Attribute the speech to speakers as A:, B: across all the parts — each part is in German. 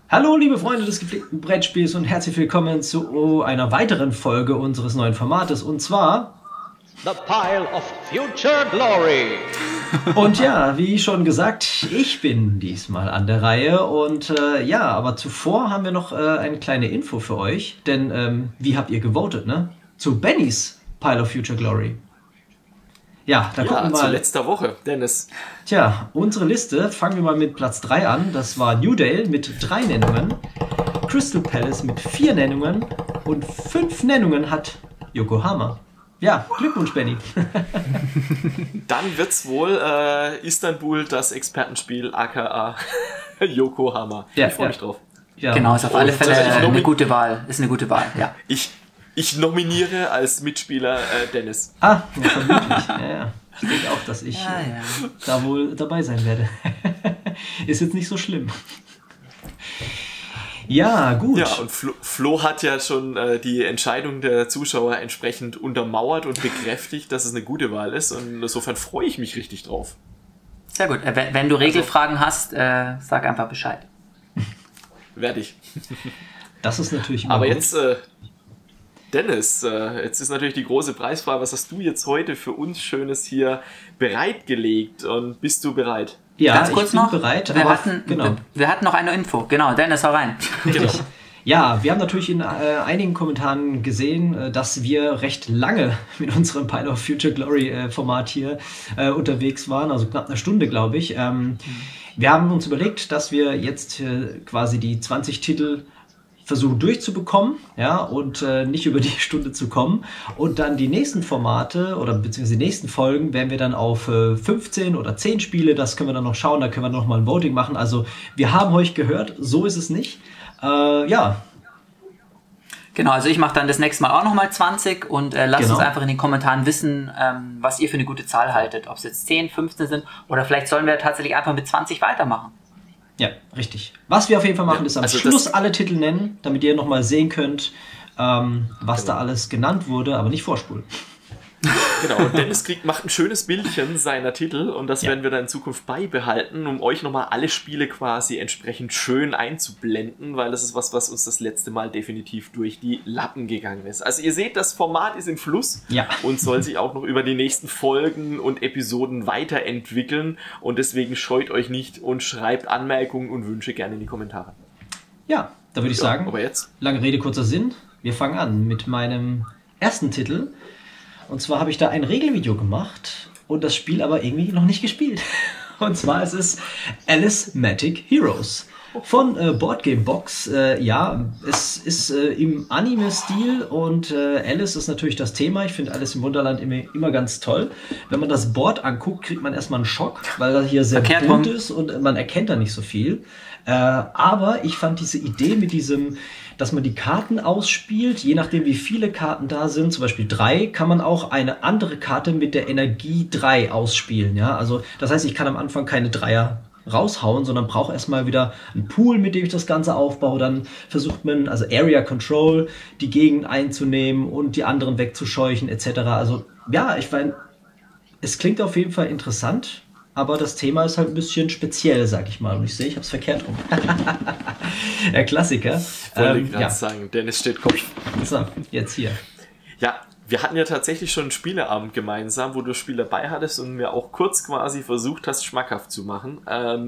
A: Hallo liebe Freunde des gepflegten Brettspiels und herzlich willkommen zu einer weiteren Folge unseres neuen Formates und zwar
B: The Pile of Future Glory.
A: Und ja, wie schon gesagt, ich bin diesmal an der Reihe und ja, aber zuvor haben wir noch eine kleine Info für euch, denn wie habt ihr gewotet, ne? Zu Bennys Pile of Future Glory. Ja, da gucken wir mal.
C: Zu letzter Woche, Dennis.
A: Tja, unsere Liste, fangen wir mal mit Platz 3 an. Das war Newdale mit 3 Nennungen, Crystal Palace mit 4 Nennungen und 5 Nennungen hat Yokohama. Ja, Glückwunsch, Benny.
C: Dann wird's wohl Istanbul, das Expertenspiel aka Yokohama.
A: Ja,
C: ich freue mich drauf.
A: Ja.
D: Genau, ist auf alle Fälle eine gute Wahl. Ist eine gute Wahl, ja.
C: Ich nominiere als Mitspieler Dennis.
A: Ah, ja, vermutlich. Ja. Ich denke auch, dass ich da wohl dabei sein werde. Ist jetzt nicht so schlimm. Ja, gut.
C: Ja, und Flo hat ja schon die Entscheidung der Zuschauer entsprechend untermauert und bekräftigt, dass es eine gute Wahl ist. Und insofern freue ich mich richtig drauf.
D: Sehr gut. Wenn du Regelfragen hast, sag einfach Bescheid.
C: Werde ich.
A: Das ist natürlich immer
C: Aber
A: gut.
C: jetzt, Dennis, jetzt ist natürlich die große Preisfrage, was hast du jetzt heute für uns Schönes hier bereitgelegt und bist du bereit?
A: Ja,
D: Ganz kurz
A: ich bin
D: noch,
A: bereit.
D: wir hatten noch eine Info. Genau, Dennis, hau rein.
C: Genau.
A: Ja, wir haben natürlich in einigen Kommentaren gesehen, dass wir recht lange mit unserem Pile of Future Glory Format hier unterwegs waren, also knapp eine Stunde, glaube ich. Wir haben uns überlegt, dass wir jetzt quasi die 20 Titel versuchen durchzubekommen, ja, und nicht über die Stunde zu kommen. Und dann die nächsten Formate oder beziehungsweise die nächsten Folgen werden wir dann auf 15 oder 10 Spiele, das können wir dann noch schauen, da können wir noch mal ein Voting machen. Also wir haben euch gehört, so ist es nicht. Ja.
D: Genau, also ich mache dann das nächste Mal auch nochmal 20 und lasst uns einfach in den Kommentaren wissen, was ihr für eine gute Zahl haltet. Ob es jetzt 10, 15 sind oder vielleicht sollen wir tatsächlich einfach mit 20 weitermachen.
A: Ja, richtig. Was wir auf jeden Fall machen, ist am Schluss alle Titel nennen, damit ihr nochmal sehen könnt, was da alles genannt wurde, aber nicht vorspulen.
C: Genau, und Dennis macht ein schönes Bildchen seiner Titel und das werden wir dann in Zukunft beibehalten, um euch nochmal alle Spiele quasi entsprechend schön einzublenden, weil das ist was uns das letzte Mal definitiv durch die Lappen gegangen ist. Also ihr seht, das Format ist im Fluss und soll sich auch noch über die nächsten Folgen und Episoden weiterentwickeln und deswegen scheut euch nicht und schreibt Anmerkungen und Wünsche gerne in die Kommentare.
A: Ja, da würde ich sagen,
C: aber jetzt?
A: Lange Rede, kurzer Sinn, wir fangen an mit meinem ersten Titel. Und zwar habe ich da ein Regelvideo gemacht und das Spiel aber irgendwie noch nicht gespielt. Und zwar ist es Alice-Matic Heroes von Boardgamebox. Ja, es ist im Anime-Stil und Alice ist natürlich das Thema. Ich finde Alice im Wunderland immer ganz toll. Wenn man das Board anguckt, kriegt man erstmal einen Schock, weil das hier sehr bunt ist und man erkennt da nicht so viel. Aber ich fand diese Idee mit diesem, dass man die Karten ausspielt, je nachdem wie viele Karten da sind, zum Beispiel 3, kann man auch eine andere Karte mit der Energie 3 ausspielen. Ja? Also das heißt, ich kann am Anfang keine Dreier raushauen, sondern brauche erstmal wieder einen Pool, mit dem ich das Ganze aufbaue. Dann versucht man, also Area Control, die Gegend einzunehmen und die anderen wegzuscheuchen etc. Also ja, ich meine, es klingt auf jeden Fall interessant. Aber das Thema ist halt ein bisschen speziell, sag ich mal. Und ich sehe, ich habe es verkehrt rum. Der Klassiker.
C: Ich wollte gerade sagen, Dennis steht Kopf.
A: So, jetzt hier.
C: Ja, wir hatten ja tatsächlich schon einen Spieleabend gemeinsam, wo du das Spiel dabei hattest und mir auch kurz quasi versucht hast, schmackhaft zu machen.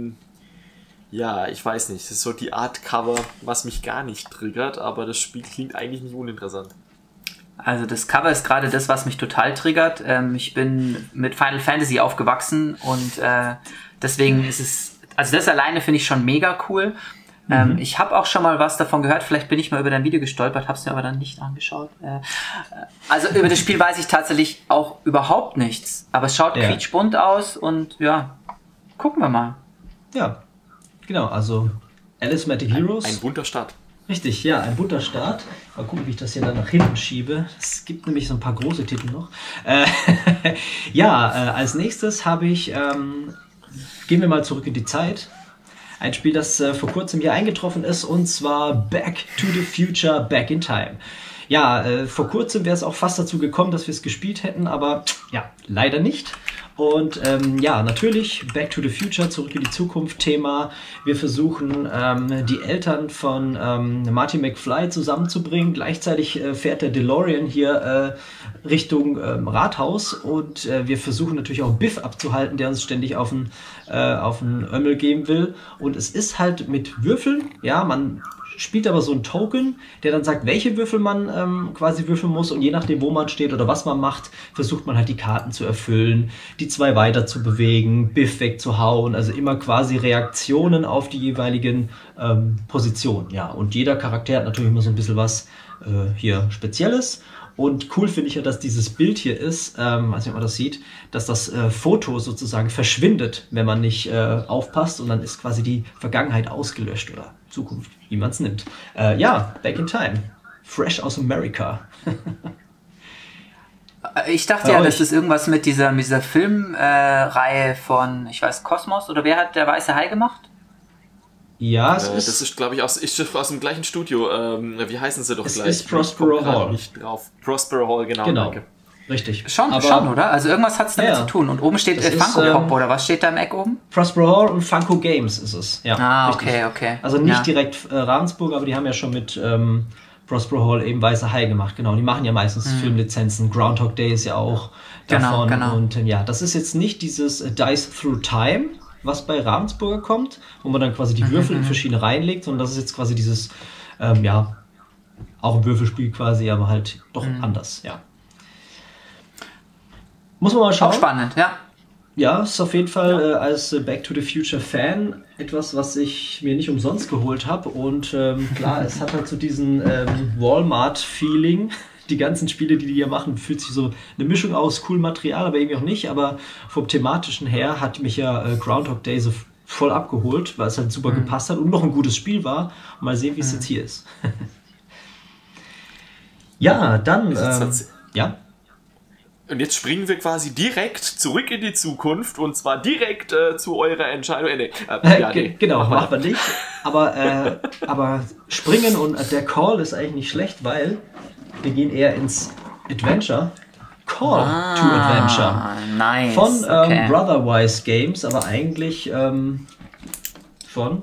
C: Ja, ich weiß nicht. Das ist so die Art Cover, was mich gar nicht triggert, aber das Spiel klingt eigentlich nicht uninteressant.
D: Also das Cover ist gerade das, was mich total triggert. Ich bin mit Final Fantasy aufgewachsen und deswegen ist es, also das alleine finde ich schon mega cool. Ich habe auch schon mal was davon gehört, vielleicht bin ich mal über dein Video gestolpert, habe es mir aber dann nicht angeschaut. Also über das Spiel weiß ich tatsächlich auch überhaupt nichts, aber es schaut quietschbunt aus und ja, gucken wir mal.
A: Ja, genau, also Alice-Matic Heroes.
C: Ein bunter Start.
A: Richtig, ja, ein bunter Start. Mal gucken, wie ich das hier dann nach hinten schiebe. Es gibt nämlich so ein paar große Titel noch. Als nächstes habe ich, gehen wir mal zurück in die Zeit. Ein Spiel, das vor kurzem hier eingetroffen ist, und zwar Back to the Future, Back in Time. Ja, vor kurzem wäre es auch fast dazu gekommen, dass wir es gespielt hätten, aber ja, leider nicht. Und ja, natürlich Back to the Future, zurück in die Zukunft Thema. Wir versuchen die Eltern von Marty McFly zusammenzubringen. Gleichzeitig fährt der DeLorean hier Richtung Rathaus und wir versuchen natürlich auch Biff abzuhalten, der uns ständig auf den Ömmel geben will. Und es ist halt mit Würfeln, ja, man spielt aber so ein Token, der dann sagt, welche Würfel man quasi würfeln muss, und je nachdem, wo man steht oder was man macht, versucht man halt die Karten zu erfüllen, die 2 weiter zu bewegen, Biff wegzuhauen, also immer quasi Reaktionen auf die jeweiligen Positionen. Ja, und jeder Charakter hat natürlich immer so ein bisschen was hier Spezielles. Und cool finde ich ja, dass dieses Bild hier ist, weiß nicht, ob man das sieht, dass das Foto sozusagen verschwindet, wenn man nicht aufpasst, und dann ist quasi die Vergangenheit ausgelöscht oder Zukunft, wie man es nimmt. Ja, Back in Time. Fresh aus America.
D: Ich dachte ja, das ist irgendwas mit dieser Filmreihe von, ich weiß, Kosmos, oder wer hat der Weiße Hai gemacht?
A: Ja,
C: das ist, glaube ich, aus dem gleichen Studio. Wie heißen sie doch
A: es
C: gleich?
A: Es ist Prospero Hall.
C: Nicht drauf. Prospero Hall, genau.
A: Danke. Richtig.
D: Schon, oder? Also irgendwas hat es damit zu tun. Und oben steht Funko Pop, oder was steht da im Eck oben?
A: Prospero Hall und Funko Games ist es. Ja,
D: okay.
A: Also nicht direkt Ravensburg, aber die haben ja schon mit Prospero Hall eben Weiße Hai gemacht. Genau, die machen ja meistens Filmlizenzen. Groundhog Day ist ja auch davon.
D: Genau.
A: Und ja, das ist jetzt nicht dieses Dice Through Time, was bei Ravensburger kommt, wo man dann quasi die Würfel in verschiedene Reihen legt, sondern das ist jetzt quasi dieses, ja, auch ein Würfelspiel quasi, aber halt doch anders, ja. Muss man mal schauen.
D: Auch spannend, ja.
A: Ja, ist auf jeden Fall als Back to the Future Fan etwas, was ich mir nicht umsonst geholt habe, und klar, es hat halt so diesen Walmart-Feeling. Die ganzen Spiele, die hier machen, fühlt sich so eine Mischung aus coolem Material, aber irgendwie auch nicht. Aber vom thematischen her hat mich ja Groundhog Day so voll abgeholt, weil es halt super gepasst hat und noch ein gutes Spiel war. Mal sehen, wie es jetzt hier ist. Ja, dann... ja.
C: Und jetzt springen wir quasi direkt zurück in die Zukunft, und zwar direkt zu eurer Entscheidung.
A: Genau, macht man nicht. Aber springen und der Call ist eigentlich nicht schlecht, weil wir gehen eher ins Adventure. Call to Adventure.
D: Nice.
A: Von Brotherwise Games, aber eigentlich von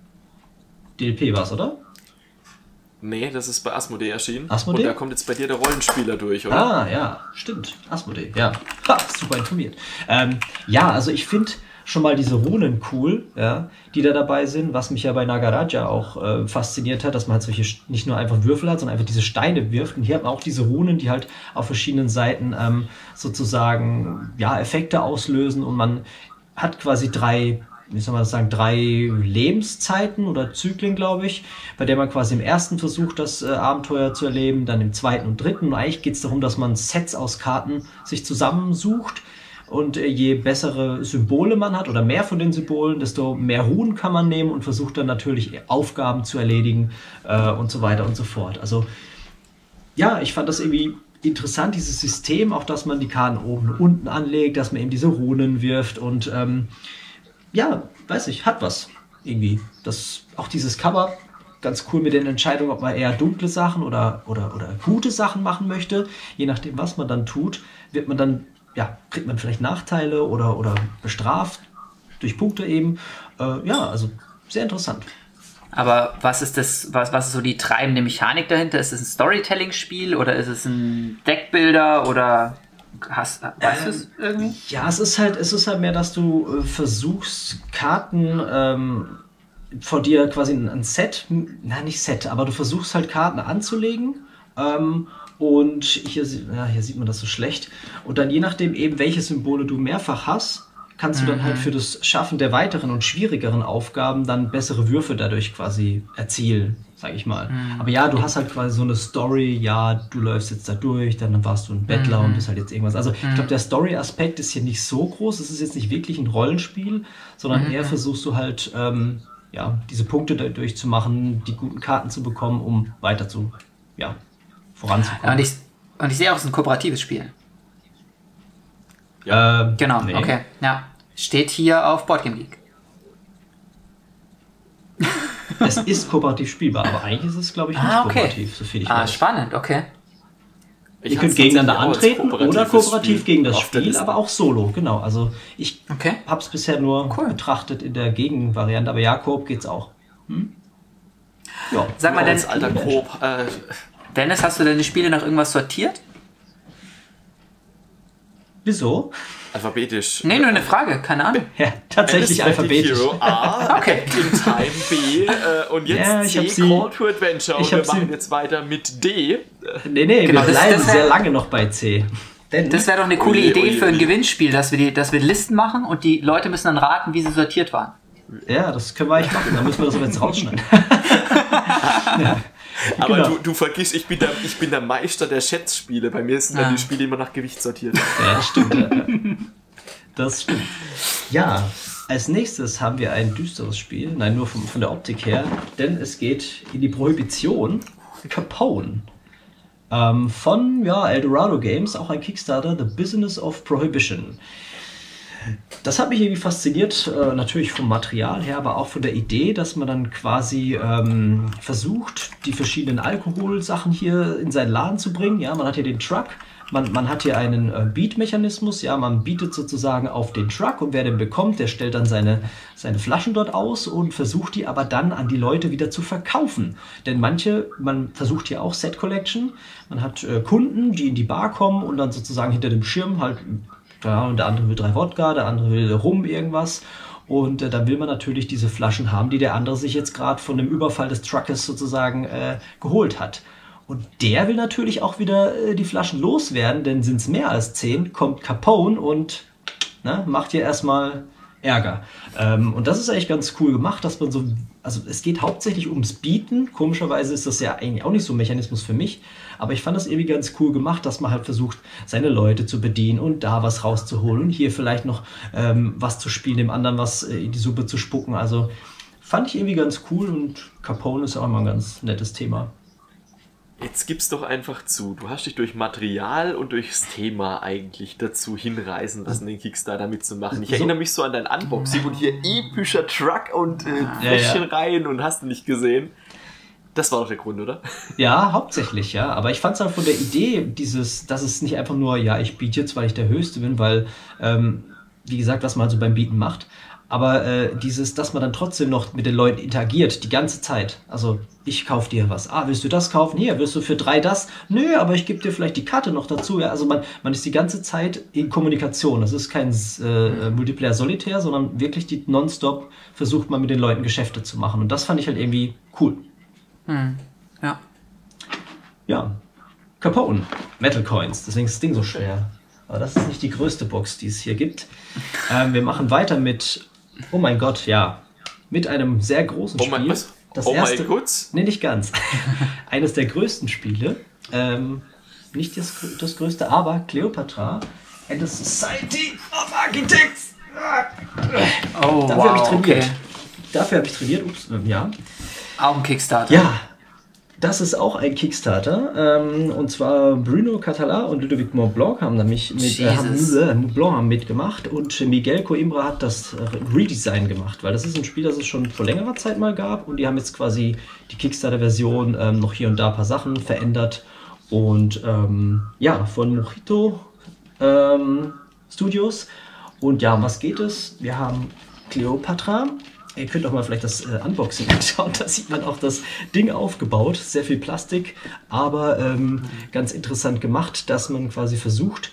A: DLP war es, oder?
C: Nee, das ist bei Asmodee erschienen.
A: Asmodee?
C: Und da kommt jetzt bei dir der Rollenspieler durch, oder?
A: Ah, ja, stimmt. Asmodee, ja. Ha, super informiert. Ja, also ich finde schon mal diese Runen cool, ja, die da dabei sind, was mich ja bei Nagaraja auch fasziniert hat, dass man halt solche nicht nur einfach Würfel hat, sondern einfach diese Steine wirft. Und hier hat man auch diese Runen, die halt auf verschiedenen Seiten sozusagen ja, Effekte auslösen, und man hat quasi drei Lebenszeiten oder Zyklen, glaube ich, bei der man quasi im ersten versucht, das Abenteuer zu erleben, dann im zweiten und dritten. Und eigentlich geht es darum, dass man Sets aus Karten sich zusammensucht. Und je bessere Symbole man hat oder mehr von den Symbolen, desto mehr Runen kann man nehmen und versucht dann natürlich Aufgaben zu erledigen und so weiter und so fort. Also ja, ich fand das irgendwie interessant, dieses System, auch dass man die Karten oben und unten anlegt, dass man eben diese Runen wirft, und ja, weiß ich, hat was irgendwie. Auch dieses Cover, ganz cool mit den Entscheidungen, ob man eher dunkle Sachen oder gute Sachen machen möchte. Je nachdem, was man dann tut, wird man dann, ja, kriegt man vielleicht Nachteile oder bestraft durch Punkte eben. Ja, also sehr interessant.
D: Aber was ist das, was ist so die treibende Mechanik dahinter? Ist es ein Storytelling-Spiel oder ist es ein Deckbuilder oder weißt du es irgendwie?
A: Ja, es ist halt mehr, dass du versuchst, Karten von dir quasi ein Set, nicht Set, aber du versuchst halt Karten anzulegen. Und hier sieht man das so schlecht. Und dann je nachdem eben, welche Symbole du mehrfach hast, kannst du dann halt für das Schaffen der weiteren und schwierigeren Aufgaben dann bessere Würfe dadurch quasi erzielen, sag ich mal. Aber ja, du hast halt quasi so eine Story, ja, du läufst jetzt da durch, dann warst du ein Bettler und bist halt jetzt irgendwas. Also ich glaube, der Story-Aspekt ist hier nicht so groß, es ist jetzt nicht wirklich ein Rollenspiel, sondern eher versuchst du halt, ja, diese Punkte dadurch zu machen, die guten Karten zu bekommen, um weiter zu, ja, voranzukommen.
D: Ja, und ich sehe auch, es ist ein kooperatives Spiel. Genau,
A: nee.
D: Okay, ja. Steht hier auf Boardgame Geek.
A: Es ist kooperativ spielbar, aber eigentlich ist es, glaube ich, nicht kooperativ, so viel ich weiß.
D: Spannend, okay.
A: Ihr könnt gegeneinander antreten oder kooperativ gegen das
C: auf der
A: Spiel,
C: Liste.
A: aber auch solo, genau. Also ich
D: Okay.
A: habe es bisher nur
D: Cool.
A: betrachtet in der Gegenvariante, aber ja, Koop geht's auch. Ja.
D: Sag mal,
C: Als
D: denn,
C: alter Coop.
D: Dennis, hast du deine Spiele nach irgendwas sortiert?
A: Wieso?
C: Alphabetisch.
D: Nee, nur eine Frage, keine Ahnung.
A: Ja, tatsächlich
C: Alice Magic
A: alphabetisch.
C: Hero A,
D: Okay.
C: in Time B und jetzt
A: Ja, ich
C: C,
A: hab sie-
C: Call to Adventure und
A: ich
C: wir
A: hab sie-
C: machen jetzt weiter mit D.
A: Nee,
D: Genau,
A: wir bleiben
D: das wär-
A: sehr lange noch bei C. Denn
D: Das wäre doch eine coole
C: Ui,
D: Idee
C: ui,
D: für ein
C: ui.
D: Gewinnspiel, dass wir Listen machen und die Leute müssen dann raten, wie sie sortiert waren.
A: ja, das können wir eigentlich machen. Dann müssen wir das aber jetzt rausschneiden.
C: Aber
A: Genau.
C: du vergisst, ich bin der Meister der Schätzspiele. Bei mir sind dann die Spiele immer nach Gewicht sortiert.
A: Ja, stimmt. Ja. Das stimmt. Ja, als nächstes haben wir ein düsteres Spiel. Nein, nur von der Optik her. Denn es geht in die Prohibition. Capone. Von Eldorado Games, auch ein Kickstarter, The Business of Prohibition. Das hat mich irgendwie fasziniert, natürlich vom Material her, aber auch von der Idee, dass man dann quasi versucht, die verschiedenen Alkoholsachen hier in seinen Laden zu bringen. Ja, man hat hier den Truck, man hat hier einen Beat-Mechanismus, ja, man bietet sozusagen auf den Truck und wer den bekommt, der stellt dann seine Flaschen dort aus und versucht die aber dann an die Leute wieder zu verkaufen. Denn man versucht hier auch Set Collection, man hat Kunden, die in die Bar kommen und dann sozusagen hinter dem Schirm halt, ja, und der andere will 3 Wodka, der andere will Rum irgendwas. Und dann will man natürlich diese Flaschen haben, die der andere sich jetzt gerade von dem Überfall des Truckers sozusagen geholt hat. Und der will natürlich auch wieder die Flaschen loswerden, denn sind es mehr als 10, kommt Capone und macht hier erstmal Ärger. Und das ist eigentlich ganz cool gemacht, dass man so, also es geht hauptsächlich ums Bieten. Komischerweise ist das ja eigentlich auch nicht so ein Mechanismus für mich, aber ich fand das irgendwie ganz cool gemacht, dass man halt versucht, seine Leute zu bedienen und da was rauszuholen und hier vielleicht noch was zu spielen, dem anderen was in die Suppe zu spucken. Also fand ich irgendwie ganz cool und Capone ist ja auch immer ein ganz nettes Thema.
C: Jetzt gib's doch einfach zu. Du hast dich durch Material und durchs Thema eigentlich dazu hinreißen lassen, den Kickstarter mitzumachen. Ich erinnere mich so an dein Unboxing und hier epischer Truck und Fläschchen rein und hast du nicht gesehen. Das war doch der Grund, oder?
A: Ja, hauptsächlich, ja. Aber ich fand es halt von der Idee, dass es nicht einfach nur, ja, ich biete jetzt, weil ich der Höchste bin, weil, wie gesagt, was man halt so beim Bieten macht. Aber dass man dann trotzdem noch mit den Leuten interagiert, die ganze Zeit. Also, ich kaufe dir was. Ah, willst du das kaufen? Hier, willst du für 3 das? Nö, aber ich gebe dir vielleicht die Karte noch dazu. Ja, also man ist die ganze Zeit in Kommunikation. Das ist kein Multiplayer-Solitär, sondern wirklich nonstop versucht man mit den Leuten Geschäfte zu machen. Und das fand ich halt irgendwie cool.
D: Ja.
A: Ja, Capone, Metal Coins, deswegen ist das Ding so schwer. Aber das ist nicht die größte Box, die es hier gibt. Wir machen weiter mit, oh mein Gott, ja, mit einem sehr großen Spiel.
C: was?
A: Das
C: Oh mein
A: erste,
C: Gott?
A: Nee, nicht ganz. Eines der größten Spiele. Nicht das größte, aber Cleopatra and the Society of Architects.
D: Oh,
A: Dafür habe ich
D: wow,
A: trainiert.
D: okay.
A: Dafür habe ich trainiert, ja.
D: Auch ein Kickstarter.
A: Ja, das ist auch ein Kickstarter. Und zwar Bruno Catala und Ludovic Montblanc haben haben mitgemacht und Miguel Coimbra hat das Redesign gemacht, weil das ist ein Spiel, das es schon vor längerer Zeit mal gab und die haben jetzt quasi die Kickstarter-Version noch hier und da ein paar Sachen verändert und ja, von Mojito Studios. Und ja, um was geht es? Wir haben Cleopatra. Ihr könnt auch mal vielleicht das Unboxing anschauen, da sieht man auch das Ding aufgebaut, sehr viel Plastik, aber ganz interessant gemacht, dass man quasi versucht,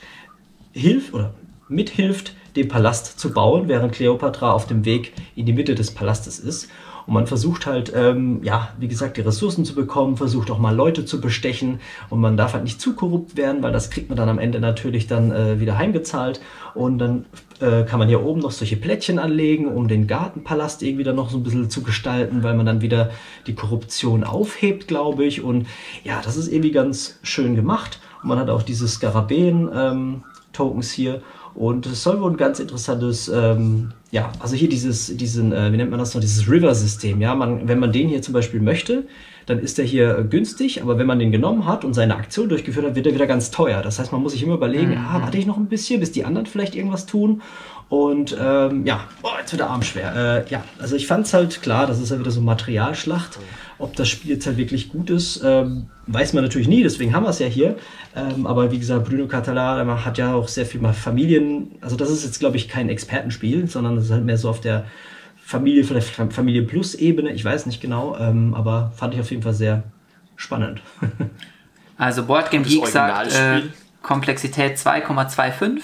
A: mithilft, den Palast zu bauen, während Kleopatra auf dem Weg in die Mitte des Palastes ist. Und man versucht halt, ja, wie gesagt, die Ressourcen zu bekommen, versucht auch mal Leute zu bestechen und man darf halt nicht zu korrupt werden, weil das kriegt man dann am Ende natürlich dann wieder heimgezahlt. Und dann kann man hier oben noch solche Plättchen anlegen, um den Gartenpalast irgendwie dann noch so ein bisschen zu gestalten, weil man dann wieder die Korruption aufhebt, glaube ich. Und ja, das ist irgendwie ganz schön gemacht. Und man hat auch diese Skarabäen-Tokens hier. Und es soll wohl ein ganz interessantes, ja, also hier wie nennt man das noch, dieses River-System, ja, wenn man den hier zum Beispiel möchte, dann ist der hier günstig, aber wenn man den genommen hat und seine Aktion durchgeführt hat, wird er wieder ganz teuer. Das heißt, man muss sich immer überlegen, warte ich noch ein bisschen, bis die anderen vielleicht irgendwas tun. Und jetzt wird der Arm schwer. Also ich fand es halt klar, das ist ja wieder so Materialschlacht. Ob das Spiel jetzt halt wirklich gut ist, weiß man natürlich nie, deswegen haben wir es ja hier. Aber wie gesagt, Bruno Catala hat ja auch sehr viel mal Familien. Also das ist jetzt, glaube ich, kein Expertenspiel, sondern es ist halt mehr so auf der Familie Plus Ebene. Ich weiß nicht genau, aber fand ich auf jeden Fall sehr spannend.
D: Also Board Game Geek sagt Komplexität 2,25.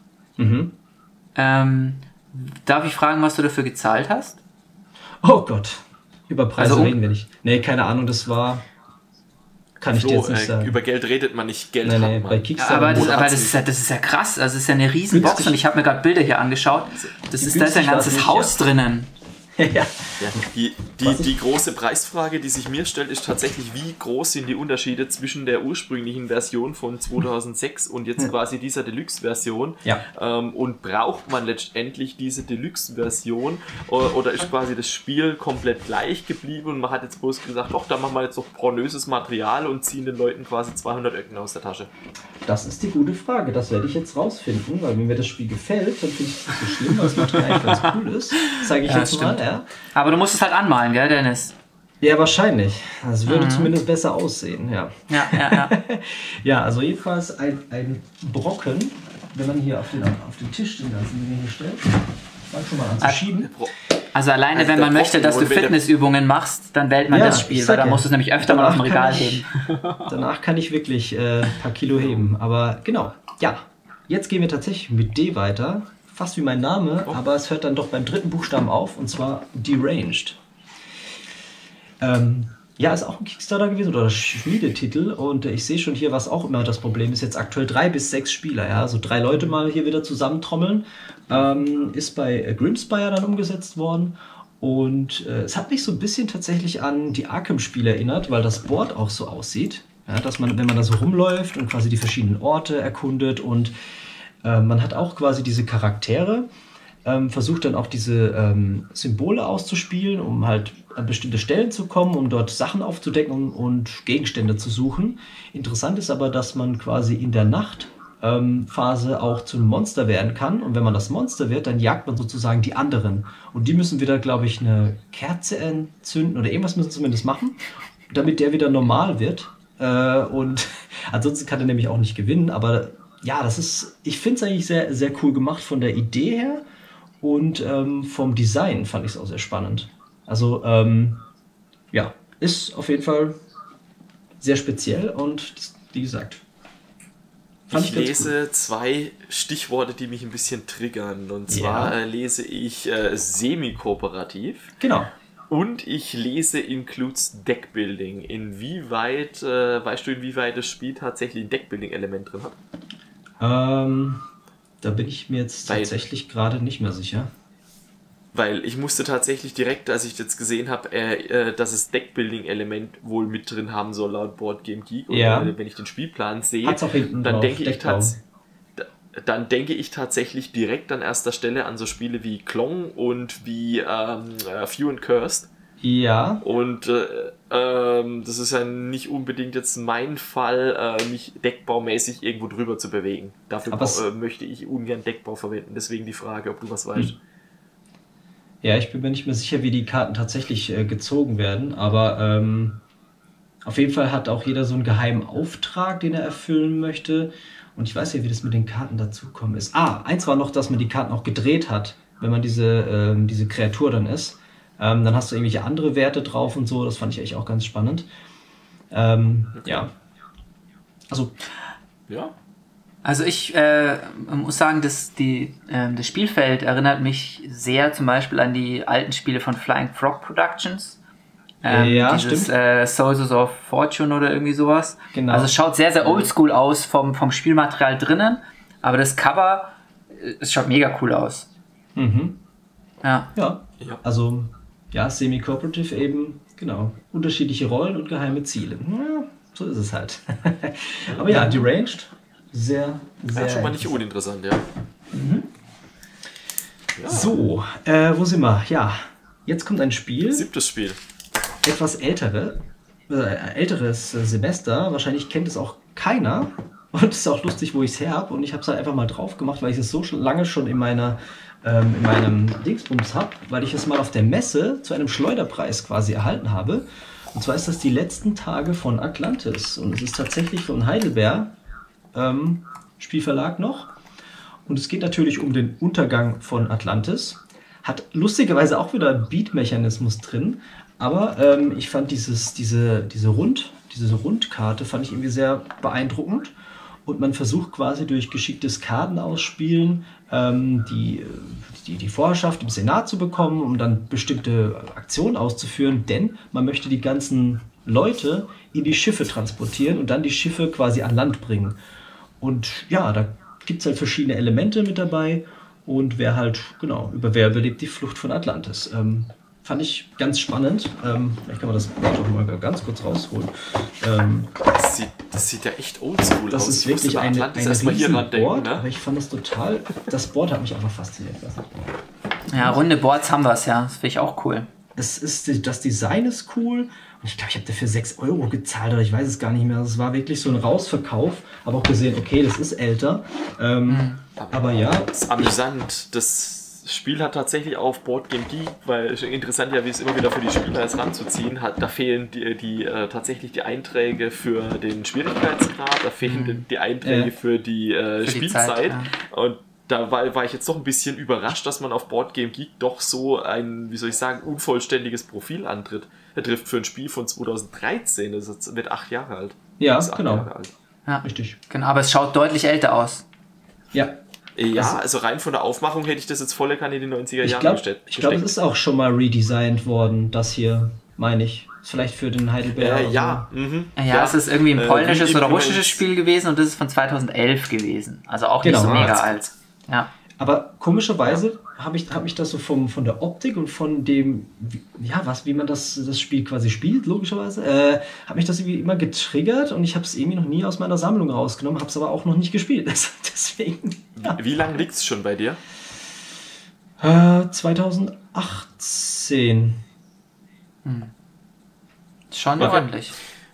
D: Darf ich fragen, was du dafür gezahlt hast?
A: Oh Gott, über Preise
D: Also,
A: reden wir nicht. Nee, keine Ahnung, das war... Kann ich dir jetzt nicht sagen.
C: Über Geld redet man nicht, Geld
A: Nee,
C: hat
A: bei
C: man.
A: Kickstarter...
D: Aber das ist ja krass. Also es ist ja eine riesen Box
A: Günstig.
D: und ich habe mir gerade Bilder hier angeschaut. Da ist ein
A: Günstig
D: ganzes
A: war's nicht,
D: Haus drinnen.
A: ja.
C: Ja, die große Preisfrage, die sich mir stellt, ist tatsächlich, wie groß sind die Unterschiede zwischen der ursprünglichen Version von 2006 und jetzt quasi dieser Deluxe-Version?
A: Ja.
C: Und braucht man letztendlich diese Deluxe-Version oder ist quasi das Spiel komplett gleich geblieben und man hat jetzt bloß gesagt, doch, da machen wir jetzt noch pornöses Material und ziehen den Leuten quasi 200 Öcken aus der Tasche?
A: Das ist die gute Frage. Das werde ich jetzt rausfinden, weil wenn mir das Spiel gefällt, dann finde ich es nicht so schlimm, weil das Material eigentlich ganz cool ist. Zeige ich
D: Ja,
A: jetzt
D: stimmt.
A: mal. Ja.
D: Aber du musst es halt anmalen, gell, Dennis?
A: Ja, wahrscheinlich. Das würde zumindest besser aussehen, ja.
D: Ja.
A: Ja, also jedenfalls ein Brocken, wenn man hier auf den Tisch den ganzen Ding hier stellt, fang schon mal an zu schieben.
D: Also alleine,
C: Also
D: wenn
C: der
D: man möchte, dass du
C: Brocken und wenn der-
D: Fitnessübungen machst, dann wählt man
A: Ja,
D: das
A: ich
D: Spiel,
A: sag
D: weil da
A: ja.
D: musst du es nämlich öfter mal auf dem
A: Danach
D: Regal
A: kann ich-
D: heben.
A: Danach kann ich wirklich ein paar Kilo heben. Aber genau, ja. Jetzt gehen wir tatsächlich mit D weiter. Fast wie mein Name, aber es hört dann doch beim dritten Buchstaben auf, und zwar Deranged. Ja, ist auch ein Kickstarter gewesen oder Schmiedetitel, und ich sehe schon hier, was auch immer das Problem ist, jetzt aktuell 3 bis 6 Spieler, ja, also 3 Leute mal hier wieder zusammentrommeln, ist bei Grimspire dann umgesetzt worden, und es hat mich so ein bisschen tatsächlich an die Arkham-Spiele erinnert, weil das Board auch so aussieht, ja, dass man, wenn man da so rumläuft und quasi die verschiedenen Orte erkundet, und man hat auch quasi diese Charaktere, versucht dann auch diese Symbole auszuspielen, um halt an bestimmte Stellen zu kommen, um dort Sachen aufzudecken und Gegenstände zu suchen. Interessant ist aber, dass man quasi in der Nachtphase auch zu einem Monster werden kann. Und wenn man das Monster wird, dann jagt man sozusagen die anderen. Und die müssen wieder, glaube ich, eine Kerze entzünden oder irgendwas müssen sie zumindest machen, damit der wieder normal wird. Und ansonsten kann er nämlich auch nicht gewinnen. Aber ja, ich finde es eigentlich sehr, sehr cool gemacht von der Idee her. Und vom Design fand ich es auch sehr spannend. Also, ja, ist auf jeden Fall sehr speziell und wie gesagt, fand
C: Ich
A: ganz
C: lese 2 Stichworte, die mich ein bisschen triggern. Und zwar lese ich semi-kooperativ.
A: Genau.
C: Und ich lese includes Deckbuilding. Inwieweit, weißt du, inwieweit das Spiel tatsächlich ein Deckbuilding-Element drin hat?
A: Da bin ich mir jetzt
C: Weil-
A: tatsächlich gerade nicht mehr sicher.
C: Weil ich musste tatsächlich direkt, als ich jetzt gesehen habe, dass es Deckbuilding-Element wohl mit drin haben soll laut Board Game Geek. Und
A: Ja.
C: wenn ich den Spielplan sehe,
A: Hat's auch hinten
C: dann
A: drauf,
C: denke ich
A: Deckbau.
C: dann denke ich tatsächlich direkt an erster Stelle an so Spiele wie Klong und wie Few and Cursed.
A: Ja,
C: Und das ist ja nicht unbedingt jetzt mein Fall, mich deckbaumäßig irgendwo drüber zu bewegen. Dafür
A: Aber es-
C: möchte ich ungern Deckbau verwenden. Deswegen die Frage, ob du was weißt.
A: ja, ich bin mir nicht mehr sicher, wie die Karten tatsächlich gezogen werden, aber auf jeden Fall hat auch jeder so einen geheimen Auftrag, den er erfüllen möchte. Und ich weiß ja, wie das mit den Karten dazukommen ist. Eins war noch, dass man die Karten auch gedreht hat, wenn man diese Kreatur dann ist. Dann hast du irgendwelche andere Werte drauf und so. Das fand ich eigentlich auch ganz spannend. Ja. Also,
C: Ja.
D: Also ich muss sagen, das Spielfeld erinnert mich sehr zum Beispiel an die alten Spiele von Flying Frog Productions.
A: Ja,
D: dieses
A: stimmt.
D: Soldiers of Fortune oder irgendwie sowas.
A: Genau.
D: Also es schaut sehr, sehr oldschool aus vom Spielmaterial drinnen, aber das Cover, es schaut mega cool aus. Ja.
A: ja. Also, ja, semi-cooperative eben, genau. Unterschiedliche Rollen und geheime Ziele. Ja, so ist es halt. Aber ja, Deranged, sehr, sehr.
C: Ja, schon mal nicht uninteressant, ja.
A: So, wo sind wir? Ja, jetzt kommt ein Spiel,
C: 7. Spiel.
A: etwas älteres Semester. Wahrscheinlich kennt es auch keiner. Und es ist auch lustig, wo ich es her habe. Und ich habe es halt einfach mal drauf gemacht, weil ich es so schon lange schon in meinem Dingsbums habe, weil ich es mal auf der Messe zu einem Schleuderpreis quasi erhalten habe. Und zwar ist das die letzten Tage von Atlantis. Und es ist tatsächlich von Heidelberg Spielverlag noch. Und es geht natürlich um den Untergang von Atlantis. Hat lustigerweise auch wieder einen Beat-Mechanismus drin. Aber ich fand diese Rundkarte fand ich irgendwie sehr beeindruckend. Und man versucht quasi durch geschicktes Kartenausspielen die Vorherrschaft im Senat zu bekommen, um dann bestimmte Aktionen auszuführen. Denn man möchte die ganzen Leute in die Schiffe transportieren und dann die Schiffe quasi an Land bringen. Und ja, da gibt es halt verschiedene Elemente mit dabei. Und wer überlebt die Flucht von Atlantis. Fand ich ganz spannend. Vielleicht kann man das Board auch mal ganz kurz rausholen.
C: Das sieht ja echt oldschool aus.
A: Das ist wirklich ein
C: Board,
A: ne? Aber ich fand das Board hat mich einfach fasziniert.
D: Ja, runde Boards haben wir es, ja. Das finde ich auch cool.
A: Das Design ist cool. Und ich glaube, ich habe dafür 6 Euro gezahlt, oder ich weiß es gar nicht mehr. Das war wirklich so ein Rausverkauf. Habe auch gesehen, okay, das ist älter. Aber ja.
C: Das ist amüsant. Das Spiel hat tatsächlich auf Board Game Geek, weil interessant ja, wie es immer wieder für die Spieler ist, ranzuziehen hat. Da fehlen tatsächlich die Einträge für den Schwierigkeitsgrad, da fehlen die Einträge für die Spielzeit. Und da war ich jetzt doch ein bisschen überrascht, dass man auf Board Game Geek doch so ein, unvollständiges Profil trifft für ein Spiel von 2013. Das wird 8 Jahre alt.
A: Ja, genau.
C: Jahre alt.
D: Ja,
A: richtig.
D: Genau, aber es schaut deutlich älter aus.
A: Ja.
C: Ja, also rein von der Aufmachung hätte ich das jetzt volle Kanne in die 90er Jahre gesteckt.
A: Ich glaube, es ist auch schon mal redesigned worden, das hier, meine ich. Ist vielleicht für den Heidelberg.
C: Ja.
D: Ja, es ist irgendwie ein polnisches oder russisches Spiel gewesen und das ist von 2011 gewesen. Also auch nicht so mega alt. Ja.
A: Aber komischerweise habe ich das so von der Optik und von dem, wie man das Spiel quasi spielt, logischerweise, hat mich das irgendwie immer getriggert und ich habe es irgendwie noch nie aus meiner Sammlung rausgenommen, habe es aber auch noch nicht gespielt. Deswegen. Ja.
C: Wie lange liegt es schon bei dir?
A: 2018.
D: Schon ordentlich.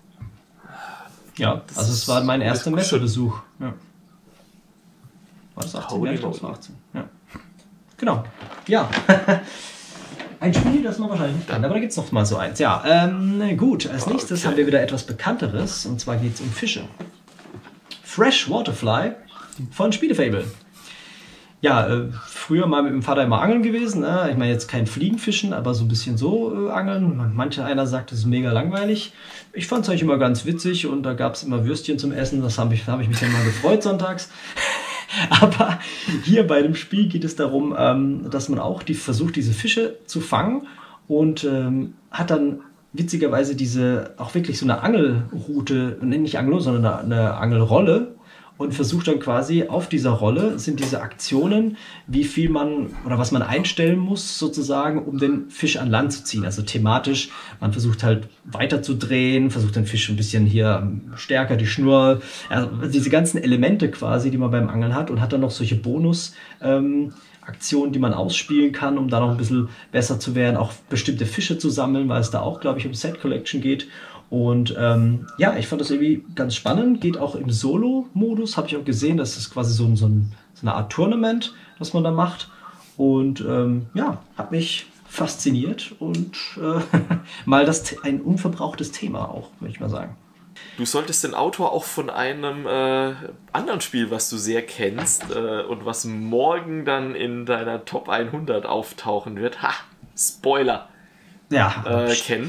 A: Ja, also es war mein erster Messebesuch. Ja. War das 18? Ja, ich glaube, es war 18. Ja. Genau. Ja. Ein Spiel, das man wahrscheinlich nicht kennt, aber da gibt es noch mal so eins. Ja, gut. Als nächstes haben wir wieder etwas Bekannteres und zwar geht es um Fische. Fresh Waterfly von Spielefable. Ja, früher mal mit dem Vater immer angeln gewesen. Ne? Ich meine jetzt kein Fliegenfischen, aber so ein bisschen so angeln. Einer sagt, das ist mega langweilig. Ich fand es eigentlich immer ganz witzig und da gab es immer Würstchen zum Essen. Da habe ich mich dann mal gefreut sonntags. Aber hier bei dem Spiel geht es darum, dass man auch versucht, diese Fische zu fangen und hat dann witzigerweise auch wirklich so eine Angelroute, nicht Angel, sondern eine Angelrolle und versucht dann quasi auf dieser Rolle sind diese Aktionen, wie viel man oder was man einstellen muss sozusagen, um den Fisch an Land zu ziehen. Also thematisch, man versucht halt weiter zu drehen, versucht den Fisch ein bisschen hier stärker, die Schnur, also diese ganzen Elemente quasi, die man beim Angeln hat und hat dann noch solche Bonus Aktionen, die man ausspielen kann, um da noch ein bisschen besser zu werden, auch bestimmte Fische zu sammeln, weil es da auch, glaube ich, um Set Collection geht. Und ich fand das irgendwie ganz spannend, geht auch im Solo-Modus, habe ich auch gesehen, das ist quasi so eine Art Tournament, das man da macht. Und hat mich fasziniert und mal ein unverbrauchtes Thema auch, würde ich mal sagen.
C: Du solltest den Autor auch von einem anderen Spiel, was du sehr kennst und was morgen dann in deiner Top 100 auftauchen wird, Spoiler, kennen.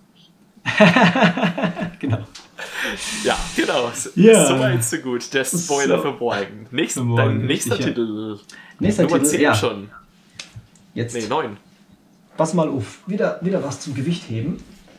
A: Genau.
C: Ja, genau.
A: Ja.
C: So weit, so gut. Der Spoiler für morgen. Dein nächster Titel.
A: Nummer 10
C: schon.
A: Jetzt.
C: 9.
A: Pass mal auf. Wieder was zum Gewicht heben.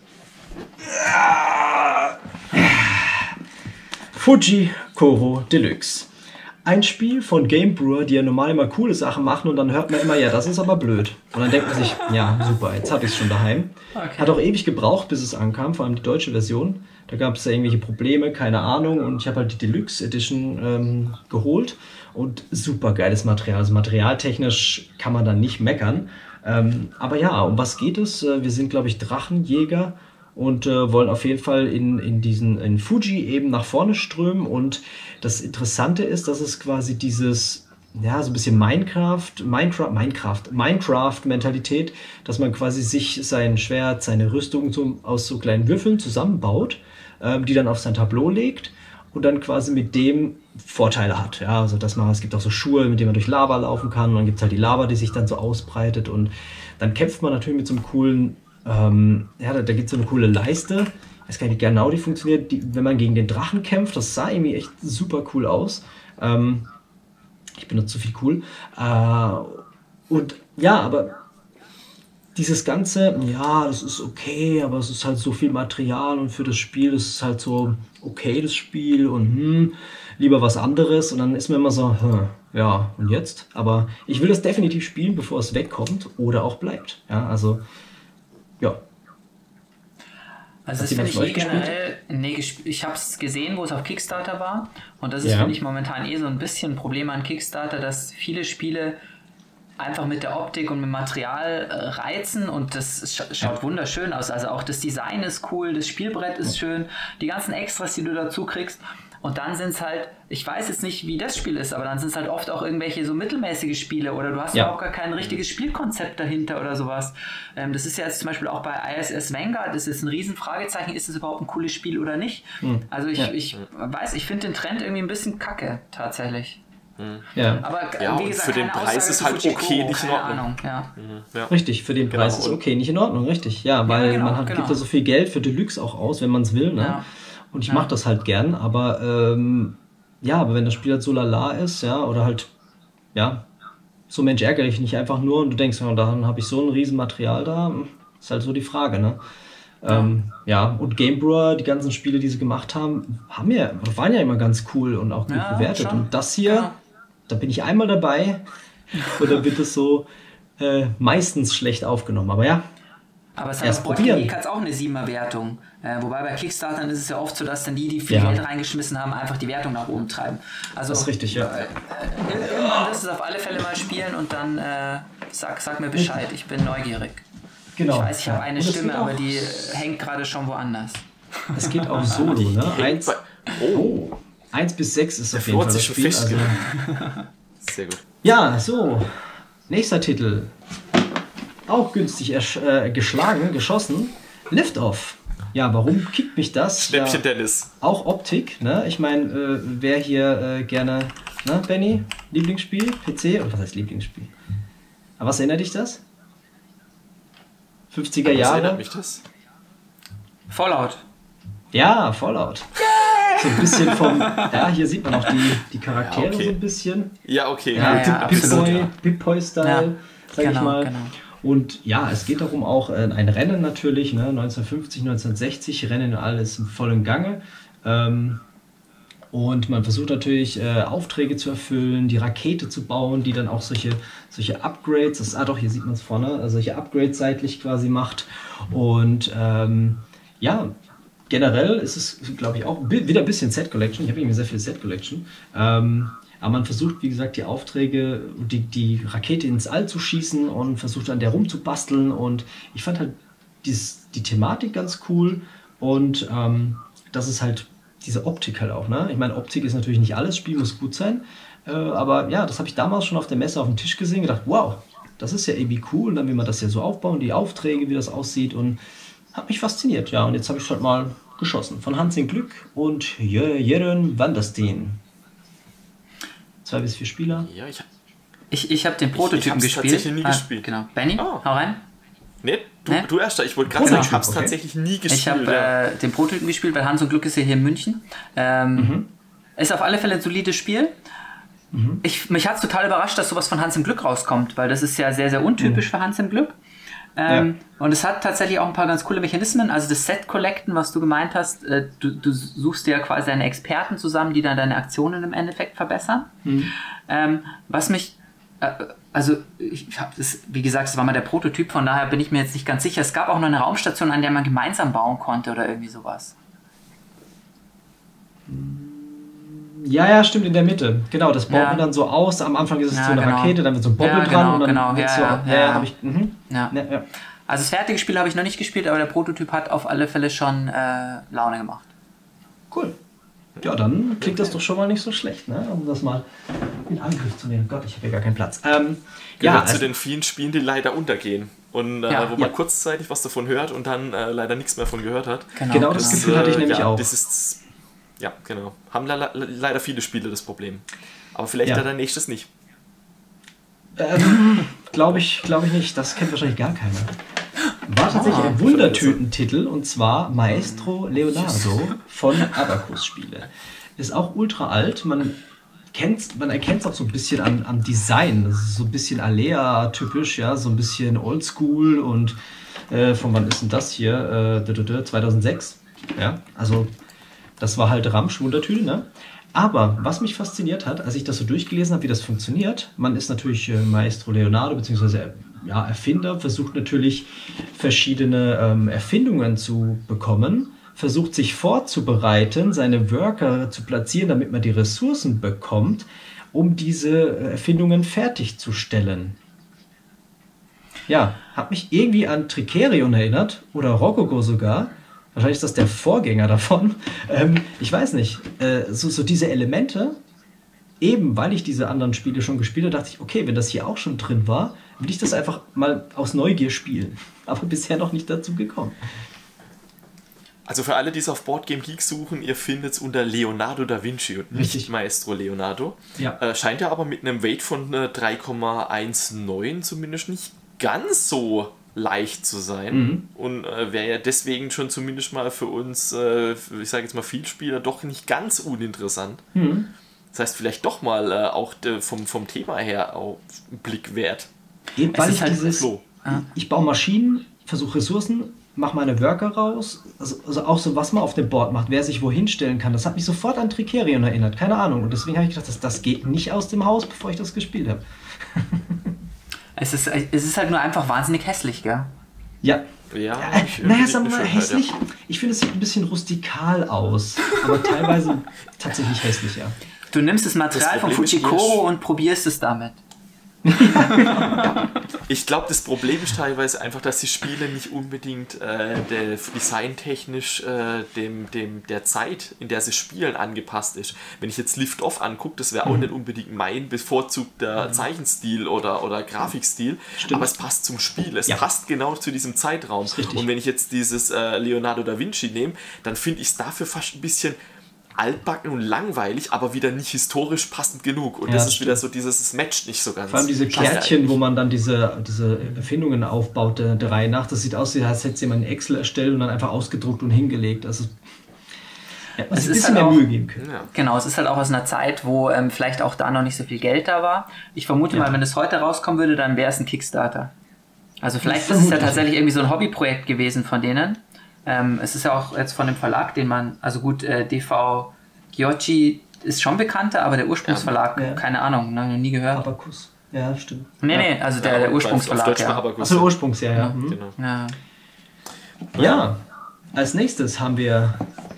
A: Fuji Koro Deluxe. Ein Spiel von Game Brewer, die ja normal immer coole Sachen machen und dann hört man immer, ja, das ist aber blöd. Und dann denkt man sich, ja, super, jetzt habe ich es schon daheim. Okay. Hat auch ewig gebraucht, bis es ankam, vor allem die deutsche Version. Da gab es ja irgendwelche Probleme, keine Ahnung. Und ich habe halt die Deluxe Edition geholt. Und super geiles Material. Also materialtechnisch kann man da nicht meckern. Aber ja, um was geht es? Wir sind, glaube ich, Drachenjäger und wollen auf jeden Fall in Fuji eben nach vorne strömen. Und das Interessante ist, dass es quasi dieses, ja, so ein bisschen Minecraft-Mentalität, dass man quasi sich sein Schwert, seine Rüstung aus so kleinen Würfeln zusammenbaut, die dann auf sein Tableau legt und dann quasi mit dem Vorteile hat. Ja, also es gibt auch so Schuhe, mit denen man durch Lava laufen kann, und dann gibt es halt die Lava, die sich dann so ausbreitet, und dann kämpft man natürlich mit so einem coolen, da gibt es so eine coole Leiste. Ich weiß gar nicht, wie genau die funktioniert, wenn man gegen den Drachen kämpft. Das sah irgendwie echt super cool aus. Ich benutze zu viel cool. Und ja, aber dieses Ganze, ja, das ist okay, aber es ist halt so viel Material, und für das Spiel ist es halt so okay, das Spiel, und lieber was anderes. Und dann ist mir immer so, ja, und jetzt? Aber ich will das definitiv spielen, bevor es wegkommt oder auch bleibt. Ja, also, ja.
D: Also das finde ich generell, ich habe es gesehen, wo es auf Kickstarter war, und das ist, finde ich, momentan so ein bisschen ein Problem an Kickstarter, dass viele Spiele einfach mit der Optik und mit Material reizen, und das schaut wunderschön aus. Also auch das Design ist cool, das Spielbrett ist schön, die ganzen Extras, die du dazu kriegst. Und dann sind es halt, ich weiß jetzt nicht, wie das Spiel ist, aber dann sind es halt oft auch irgendwelche so mittelmäßige Spiele, oder du hast überhaupt gar kein richtiges Spielkonzept dahinter oder sowas. Das ist ja jetzt zum Beispiel auch bei ISS Vanguard, das ist ein Riesenfragezeichen, ist das überhaupt ein cooles Spiel oder nicht? Also ich finde den Trend irgendwie ein bisschen kacke, tatsächlich.
A: Ja.
D: Aber wie gesagt,
C: für den Preis ist halt okay, nicht in Ordnung.
D: Ja.
A: Richtig, für den Preis ist okay, nicht in Ordnung, richtig. Ja, weil man gibt ja so viel Geld für Deluxe auch aus, wenn man es will, ne? Ja. Und ich mache das halt gern, aber aber wenn das Spiel halt so lala ist, ja, oder halt, ja, so Mensch ärgerlich nicht einfach nur, und du denkst, dann habe ich so ein Riesenmaterial da, ist halt so die Frage, ne? Und Game Brewer, die ganzen Spiele, die sie gemacht haben, waren ja immer ganz cool und auch gut bewertet. Schon. Und das hier, da bin ich einmal dabei, und dann wird es so meistens schlecht aufgenommen, aber ja.
D: Aber es hat bei Boardgame-Geek auch eine 7er-Wertung. Wobei bei Kickstartern ist es ja oft so, dass dann die viel Geld reingeschmissen haben, einfach die Wertung nach oben treiben. Also,
A: das ist richtig, ja.
D: Irgendwann wirst du es auf alle Fälle mal spielen, und dann sag mir Bescheid, ich bin neugierig.
A: Genau.
D: Ich weiß, ich habe eine Stimme, aber die hängt gerade schon woanders.
A: Es geht auch solo, ne? 1 bis 6 ist auf jeden Fall das Spiel. Also.
C: Sehr gut.
A: Ja, so. Nächster Titel. Auch günstig geschossen. Lift-Off. Ja, warum kickt mich das?
C: Schnäppchen Dennis.
A: Auch Optik, ne? Ich meine, wer hier gerne, ne, Benny? Lieblingsspiel? PC? Oder was heißt Lieblingsspiel? Aber was erinnert dich das? 50er Jahre? Was
C: erinnert mich das?
D: Fallout.
A: Ja, Fallout. Yeah! So ein bisschen vom, hier sieht man auch die Charaktere so ein bisschen.
C: Ja, okay.
A: Pip-Boy-Style, sag ich mal. Genau. Und ja, es geht darum auch ein Rennen natürlich, ne? 1950, 1960, Rennen alles in vollem Gange. Und man versucht natürlich Aufträge zu erfüllen, die Rakete zu bauen, die dann auch solche Upgrades, hier sieht man es vorne, solche Upgrades seitlich quasi macht. Und generell ist es, glaube ich, auch wieder ein bisschen Set Collection. Ich habe irgendwie sehr viel Set Collection. Aber man versucht, wie gesagt, die Aufträge, die Rakete ins All zu schießen und versucht an der rumzubasteln. Und ich fand halt die Thematik ganz cool. Und das ist halt diese Optik halt auch. Ne? Ich meine, Optik ist natürlich nicht alles, Spiel muss gut sein. Aber ja, das habe ich damals schon auf der Messe auf dem Tisch gesehen, gedacht, wow, das ist ja irgendwie cool. Und dann will man das ja so aufbauen, die Aufträge, wie das aussieht. Und hat mich fasziniert. Ja, und jetzt habe ich es halt mal geschossen. Von Hans in Glück und Jeroen van der Steen. 2 bis 4 Spieler.
C: Ja,
D: ich habe den Prototypen gespielt.
C: Tatsächlich nie gespielt.
D: Genau. Benny, hau rein.
C: Nee, du erst. Ich wollte gerade sagen, ich habe es tatsächlich nie gespielt.
D: Ich habe den Prototypen gespielt, weil Hans und Glück ist ja hier in München. Ist auf alle Fälle ein solides Spiel. Mich hat es total überrascht, dass sowas von Hans im Glück rauskommt, weil das ist ja sehr, sehr untypisch für Hans im Glück. Und es hat tatsächlich auch ein paar ganz coole Mechanismen. Also das Set-Collecten, was du gemeint hast, du suchst dir ja quasi deine Experten zusammen, die dann deine Aktionen im Endeffekt verbessern. Was mich, ich habe das, wie gesagt, es war mal der Prototyp, von daher bin ich mir jetzt nicht ganz sicher. Es gab auch noch eine Raumstation, an der man gemeinsam bauen konnte oder irgendwie sowas.
A: Ja, stimmt, in der Mitte. Genau, das baut man dann so aus. Am Anfang ist es so eine Rakete, dann wird so ein Bobbel dran. Und dann habe ich.
D: Also das fertige Spiel habe ich noch nicht gespielt, aber der Prototyp hat auf alle Fälle schon Laune gemacht.
A: Cool. Ja, dann klingt das doch schon mal nicht so schlecht, ne? Um das mal in Angriff zu nehmen. Gott, ich habe hier gar keinen Platz.
C: Gehört zu den vielen Spielen, die leider untergehen. Und wo man kurzzeitig was davon hört und dann leider nichts mehr von gehört hat.
A: Genau das Gefühl hatte ich nämlich auch.
C: Das ist, ja, genau. Haben leider viele Spiele das Problem. Aber vielleicht ja dann nächstes nicht.
A: Glaube ich nicht. Das kennt wahrscheinlich gar keiner. War tatsächlich ein Wundertütentitel, und zwar Maestro Leonardo von Abacus Spiele. Ist auch ultra alt. Man erkennt es auch so ein bisschen am Design. Das ist so ein bisschen Alea-typisch, ja, so ein bisschen oldschool. Und von wann ist denn das hier? 2006. Ja, also das war halt Ramsch Wundertüte, ne? Aber was mich fasziniert hat, als ich das so durchgelesen habe, wie das funktioniert, man ist natürlich Maestro Leonardo, beziehungsweise Erfinder, versucht natürlich verschiedene Erfindungen zu bekommen, versucht sich vorzubereiten, seine Worker zu platzieren, damit man die Ressourcen bekommt, um diese Erfindungen fertigzustellen. Ja, hat mich irgendwie an Tricerion erinnert, oder Rococo sogar. Wahrscheinlich ist das der Vorgänger davon. Ich weiß nicht. So diese Elemente, eben weil ich diese anderen Spiele schon gespielt habe, dachte ich, okay, wenn das hier auch schon drin war, will ich das einfach mal aus Neugier spielen. Aber bisher noch nicht dazu gekommen.
C: Also für alle, die es auf Boardgame Geek suchen, ihr findet es unter Leonardo da Vinci und nicht Maestro Leonardo. Ja. Scheint ja aber mit einem Weight von 3,19 zumindest nicht ganz so leicht zu sein und wäre ja deswegen schon zumindest mal für uns, ich sage jetzt mal Vielspieler, doch nicht ganz uninteressant. Das heißt, vielleicht doch mal auch vom Thema her auch einen Blick wert.
A: Eben, weil ich baue Maschinen, versuche Ressourcen, mache meine Worker raus, also auch so, was man auf dem Board macht, wer sich wohin stellen kann, das hat mich sofort an Tricerion erinnert, keine Ahnung. Und deswegen habe ich gedacht, das geht nicht aus dem Haus, bevor ich das gespielt habe.
D: Es ist halt nur einfach wahnsinnig hässlich, gell?
A: Ja.
C: Naja,
A: sagen wir mal hässlich. Ja. Ich finde, es sieht ein bisschen rustikal aus, aber teilweise tatsächlich hässlich, ja.
D: Du nimmst das Material von Fujikoro und probierst es damit.
C: Ich glaube, das Problem ist teilweise einfach, dass die Spiele nicht unbedingt designtechnisch der Zeit, in der sie spielen, angepasst ist. Wenn ich jetzt Lift Off angucke, das wäre auch nicht unbedingt mein bevorzugter Zeichenstil oder Grafikstil, aber es passt zum Spiel, es passt genau zu diesem Zeitraum. Und wenn ich jetzt dieses Leonardo da Vinci nehme, dann finde ich es dafür fast ein bisschen altbacken und langweilig, aber wieder nicht historisch passend genug. Und das ist wieder so es matcht nicht so ganz.
A: Vor allem diese Kärtchen, wo man dann diese Erfindungen aufbaut, der Reihe nach, das sieht aus, als hätte jemand ein Excel erstellt und dann einfach ausgedruckt und hingelegt. Also es ist halt mehr Mühe geben können.
D: Ja. Genau, es ist halt auch aus einer Zeit, wo vielleicht auch da noch nicht so viel Geld da war. Ich vermute mal, wenn es heute rauskommen würde, dann wäre es ein Kickstarter. Also vielleicht ist es ja tatsächlich irgendwie so ein Hobbyprojekt gewesen von denen. Es ist ja auch jetzt von dem Verlag, den man, also gut, DV Giocchi ist schon bekannter, aber der Ursprungsverlag, keine Ahnung, noch nie gehört.
A: Abacus, ja, stimmt.
D: Nee, also der Ursprungsverlag,
A: Achso, Ursprungs, ja.
C: Genau.
A: Ja, als nächstes haben wir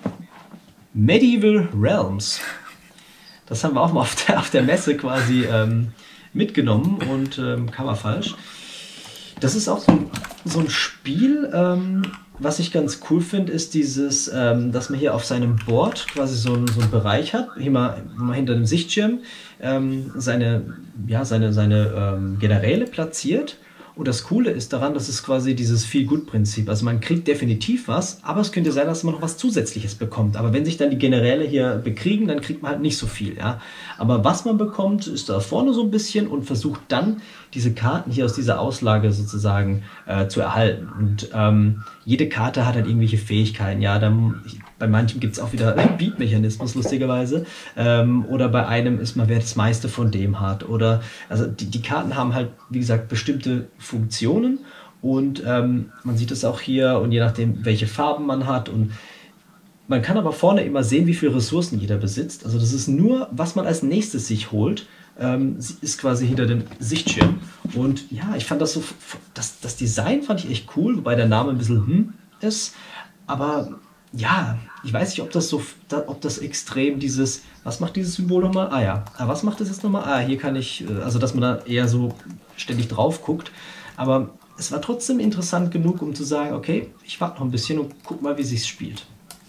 A: Medieval Realms. Das haben wir auch mal auf der Messe quasi mitgenommen und kam falsch. Das ist auch so ein Spiel, was ich ganz cool finde, ist dieses, dass man hier auf seinem Board quasi so einen Bereich hat, wo man hinter dem Sichtschirm seine Generäle platziert. Und das Coole ist daran, dass es quasi dieses Feel-Good-Prinzip, also man kriegt definitiv was, aber es könnte sein, dass man noch was Zusätzliches bekommt. Aber wenn sich dann die Generäle hier bekriegen, dann kriegt man halt nicht so viel. Ja? Aber was man bekommt, ist da vorne so ein bisschen und versucht dann, diese Karten hier aus dieser Auslage sozusagen zu erhalten. Und jede Karte hat halt irgendwelche Fähigkeiten. Ja, bei manchem gibt es auch wieder Beat-Mechanismus, lustigerweise. Oder bei einem ist mal, wer das meiste von dem hat. Oder, also die Karten haben halt, wie gesagt, bestimmte Funktionen. Und man sieht es auch hier und je nachdem, welche Farben man hat. Und man kann aber vorne immer sehen, wie viele Ressourcen jeder besitzt. Also das ist nur, was man als nächstes sich holt. Ist quasi hinter dem Sichtschirm. Und ja, ich fand das das Design fand ich echt cool, wobei der Name ein bisschen ist. Aber ja, ich weiß nicht, ob das extrem was macht dieses Symbol nochmal? Was macht das jetzt nochmal? Hier kann ich, also dass man da eher so ständig drauf guckt. Aber es war trotzdem interessant genug, um zu sagen, okay, ich warte noch ein bisschen und guck mal, wie sich's spielt.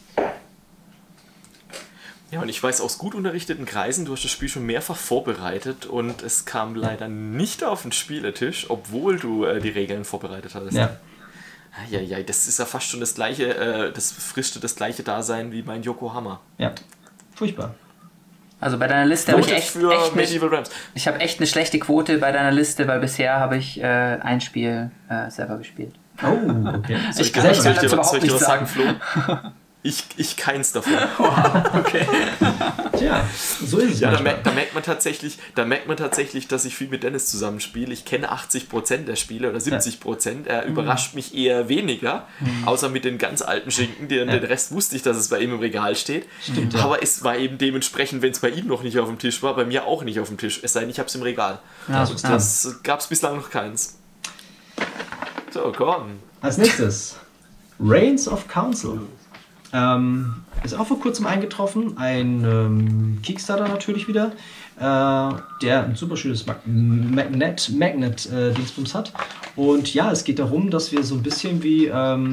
C: Ja, und ich weiß aus gut unterrichteten Kreisen, du hast das Spiel schon mehrfach vorbereitet und es kam leider nicht auf den Spieletisch, obwohl du die Regeln vorbereitet hattest.
A: Ja.
C: Ja, das ist ja fast schon das gleiche, das frischte das gleiche Dasein wie mein Yokohama.
A: Ja, furchtbar.
D: Also bei deiner Liste habe ich
C: Noted
D: echt
C: Medieval Realms.
D: ich habe echt eine schlechte Quote bei deiner Liste, weil bisher habe ich ein Spiel selber gespielt.
A: Oh, okay.
C: Soll ich dir was sagen, Flo? Ich keins davon.
D: Okay.
A: Tja, so ist es.
C: Ja, da
A: manchmal.
C: merkt man tatsächlich, dass ich viel mit Dennis zusammenspiele. Ich kenne 80% der Spiele oder 70%. Er überrascht mich eher weniger, außer mit den ganz alten Schinken. Den Rest wusste ich, dass es bei ihm im Regal steht.
A: Stimmt, ja.
C: Aber es war eben dementsprechend, wenn es bei ihm noch nicht auf dem Tisch war, bei mir auch nicht auf dem Tisch. Es sei denn, ich habe es im Regal.
D: Ja,
C: Und das gab es bislang noch keins. So, komm.
A: Als nächstes, Reigns of Council. Ist auch vor kurzem eingetroffen, ein Kickstarter natürlich wieder, der ein super schönes Magnet-Dingsbums hat. Und ja, es geht darum, dass wir so ein bisschen wie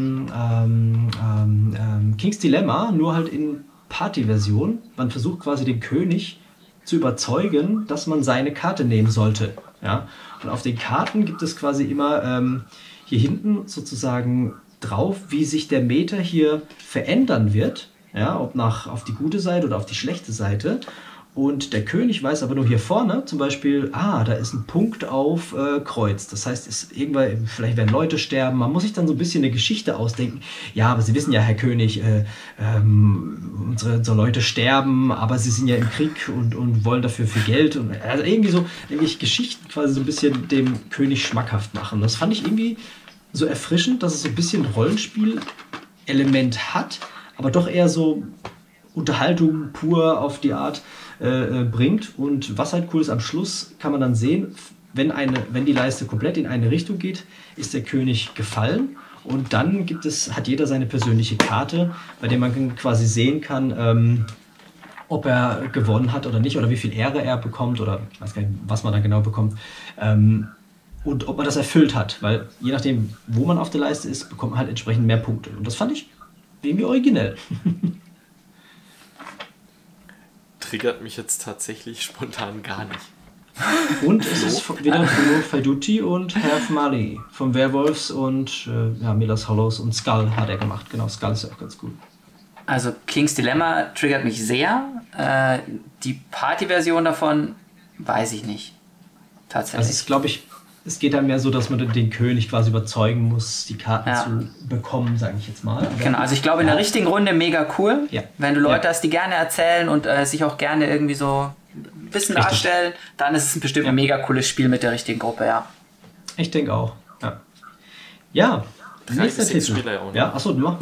A: King's Dilemma, nur halt in Party-Version. Man versucht quasi den König zu überzeugen, dass man seine Karte nehmen sollte. Ja? Und auf den Karten gibt es quasi immer hier hinten sozusagen drauf, wie sich der Meter hier verändern wird, ja, ob auf die gute Seite oder auf die schlechte Seite. Und der König weiß aber nur hier vorne, zum Beispiel, da ist ein Punkt auf Kreuz. Das heißt, irgendwann, vielleicht werden Leute sterben. Man muss sich dann so ein bisschen eine Geschichte ausdenken. Ja, aber Sie wissen ja, Herr König, unsere Leute sterben, aber sie sind ja im Krieg und wollen dafür viel Geld. Und, also irgendwie so Geschichten quasi so ein bisschen dem König schmackhaft machen. Das fand ich irgendwie so erfrischend, dass es so ein bisschen Rollenspiel-Element hat, aber doch eher so Unterhaltung pur auf die Art bringt. Und was halt cool ist, am Schluss kann man dann sehen, wenn die Leiste komplett in eine Richtung geht, ist der König gefallen. Und dann hat jeder seine persönliche Karte, bei der man quasi sehen kann, ob er gewonnen hat oder nicht, oder wie viel Ehre er bekommt, oder ich weiß gar nicht, was man da genau bekommt. Und ob man das erfüllt hat, weil je nachdem, wo man auf der Leiste ist, bekommt man halt entsprechend mehr Punkte. Und das fand ich irgendwie originell.
C: Triggert mich jetzt tatsächlich spontan gar nicht.
A: Und es ist wieder Bruno Faiduti und Herv Mali von Werewolves und Millers Hollows und Skull hat er gemacht. Genau, Skull ist ja auch ganz gut.
D: Also King's Dilemma triggert mich sehr. Die Party-Version davon weiß ich nicht. Tatsächlich.
A: Also es ist, glaube ich, es geht dann mehr so, dass man den König quasi überzeugen muss, die Karten zu bekommen, sage ich jetzt mal. Aber
D: genau, also ich glaube in der richtigen Runde mega cool, wenn du Leute hast, die gerne erzählen und sich auch gerne irgendwie so ein bisschen darstellen, dann ist es bestimmt ein mega cooles Spiel mit der richtigen Gruppe, ja.
A: Ich denke auch, ja. Nächster Titel.
C: Spieler ja auch, ne?
A: Ja, achso, mach.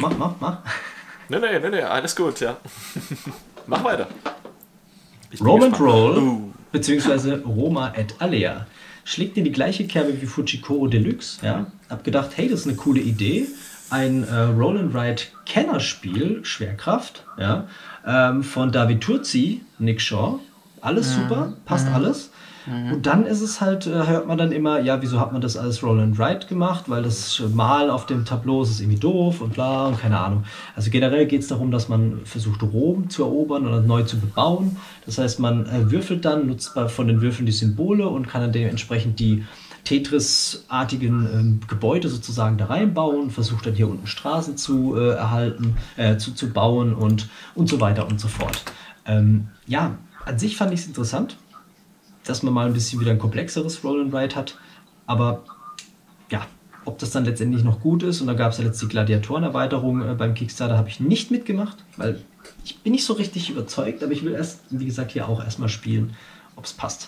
C: Nee, alles gut, ja. Mach weiter.
A: Roman Roll, beziehungsweise Roma et Alea. Schlägt in die gleiche Kerbe wie Fujikoro Deluxe. Ja. Hab gedacht, hey, das ist eine coole Idee. Ein Roll-and-Ride-Kennerspiel, Schwerkraft, von David Turzi, Nick Shaw. Alles super, passt alles. Und dann ist es halt, hört man dann immer, ja, wieso hat man das alles Roll-and-Ride gemacht? Weil das Malen auf dem Tableau ist irgendwie doof und bla und keine Ahnung. Also generell geht es darum, dass man versucht, Rom zu erobern oder neu zu bebauen. Das heißt, man würfelt dann, nutzt von den Würfeln die Symbole und kann dann dementsprechend die Tetris-artigen Gebäude sozusagen da reinbauen, versucht dann hier unten Straßen zu erhalten, zu bauen und so weiter und so fort. An sich fand ich es interessant, dass man mal ein bisschen wieder ein komplexeres Roll-and-Ride hat, aber ja, ob das dann letztendlich noch gut ist, und da gab es ja jetzt die Gladiatoren-Erweiterung beim Kickstarter, habe ich nicht mitgemacht, weil ich bin nicht so richtig überzeugt, aber ich will erst, wie gesagt, hier auch erstmal spielen, ob es passt.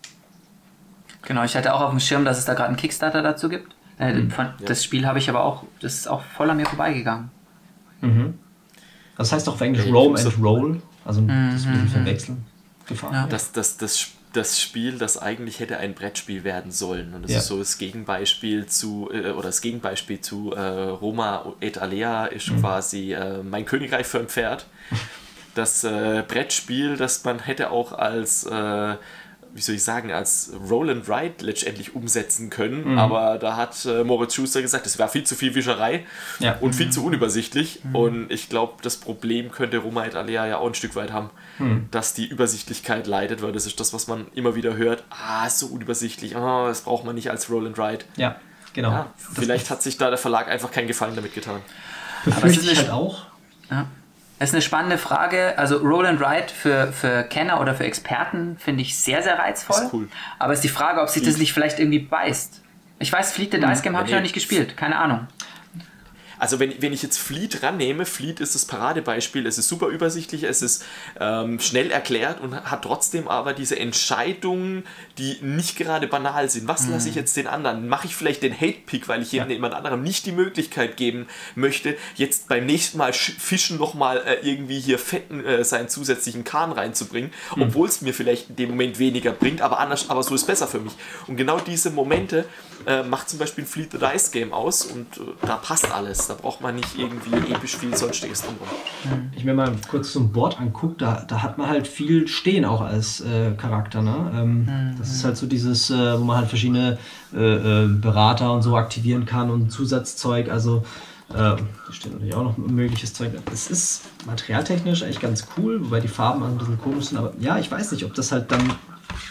D: Genau, ich hatte auch auf dem Schirm, dass es da gerade einen Kickstarter dazu gibt. Das Spiel habe ich aber auch, das ist auch voll an mir vorbeigegangen.
A: Das heißt auch auf Englisch Rome and Roll, also das ein bisschen verwechseln. Gefahren.
D: Ja.
C: Das Spiel, das eigentlich hätte ein Brettspiel werden sollen. Und das ist so das Gegenbeispiel zu Roma et Alea ist quasi Mein Königreich für ein Pferd. Das Brettspiel, das man hätte auch als wie soll ich sagen, als Roll and Write letztendlich umsetzen können, aber da hat Moritz Schuster gesagt, es wäre viel zu viel Wischerei und viel zu unübersichtlich und ich glaube, das Problem könnte Roma et Alea ja auch ein Stück weit haben, dass die Übersichtlichkeit leidet, weil das ist das, was man immer wieder hört, ist so unübersichtlich, das braucht man nicht als Roll and Write.
A: Ja, genau.
C: Ja, vielleicht hat sich da der Verlag einfach keinen Gefallen damit getan.
A: Befürchte ich halt auch.
D: Ja. Das ist eine spannende Frage. Also Roll and Write für Kenner oder für Experten finde ich sehr, sehr reizvoll.
C: Ist cool.
D: Aber ist die Frage, ob sich das nicht vielleicht irgendwie beißt. Ich weiß, Fleet the Dice Game habe ich noch nicht gespielt. Keine Ahnung.
C: Also wenn ich jetzt Fleet rannehme, Fleet ist das Paradebeispiel, es ist super übersichtlich, es ist schnell erklärt und hat trotzdem aber diese Entscheidungen, die nicht gerade banal sind. Was lasse ich jetzt den anderen? Mache ich vielleicht den Hate-Pick, weil ich jemand anderem nicht die Möglichkeit geben möchte, jetzt beim nächsten Mal Fischen nochmal irgendwie hier fetten seinen zusätzlichen Kahn reinzubringen, obwohl es mir vielleicht in dem Moment weniger bringt, aber so ist besser für mich. Und genau diese Momente macht zum Beispiel Fleet the Dice Game aus und da passt alles. Da braucht man nicht irgendwie episch viel Sonstiges drumherum.
A: Ich mir mal kurz so ein Board anguckt, da hat man halt viel stehen auch als Charakter. Ne? Das ist halt so dieses, wo man halt verschiedene Berater und so aktivieren kann und Zusatzzeug. Also da steht natürlich auch noch mögliches Zeug. Es ist materialtechnisch eigentlich ganz cool, wobei die Farben ein bisschen komisch sind. Aber ja, ich weiß nicht, ob das halt dann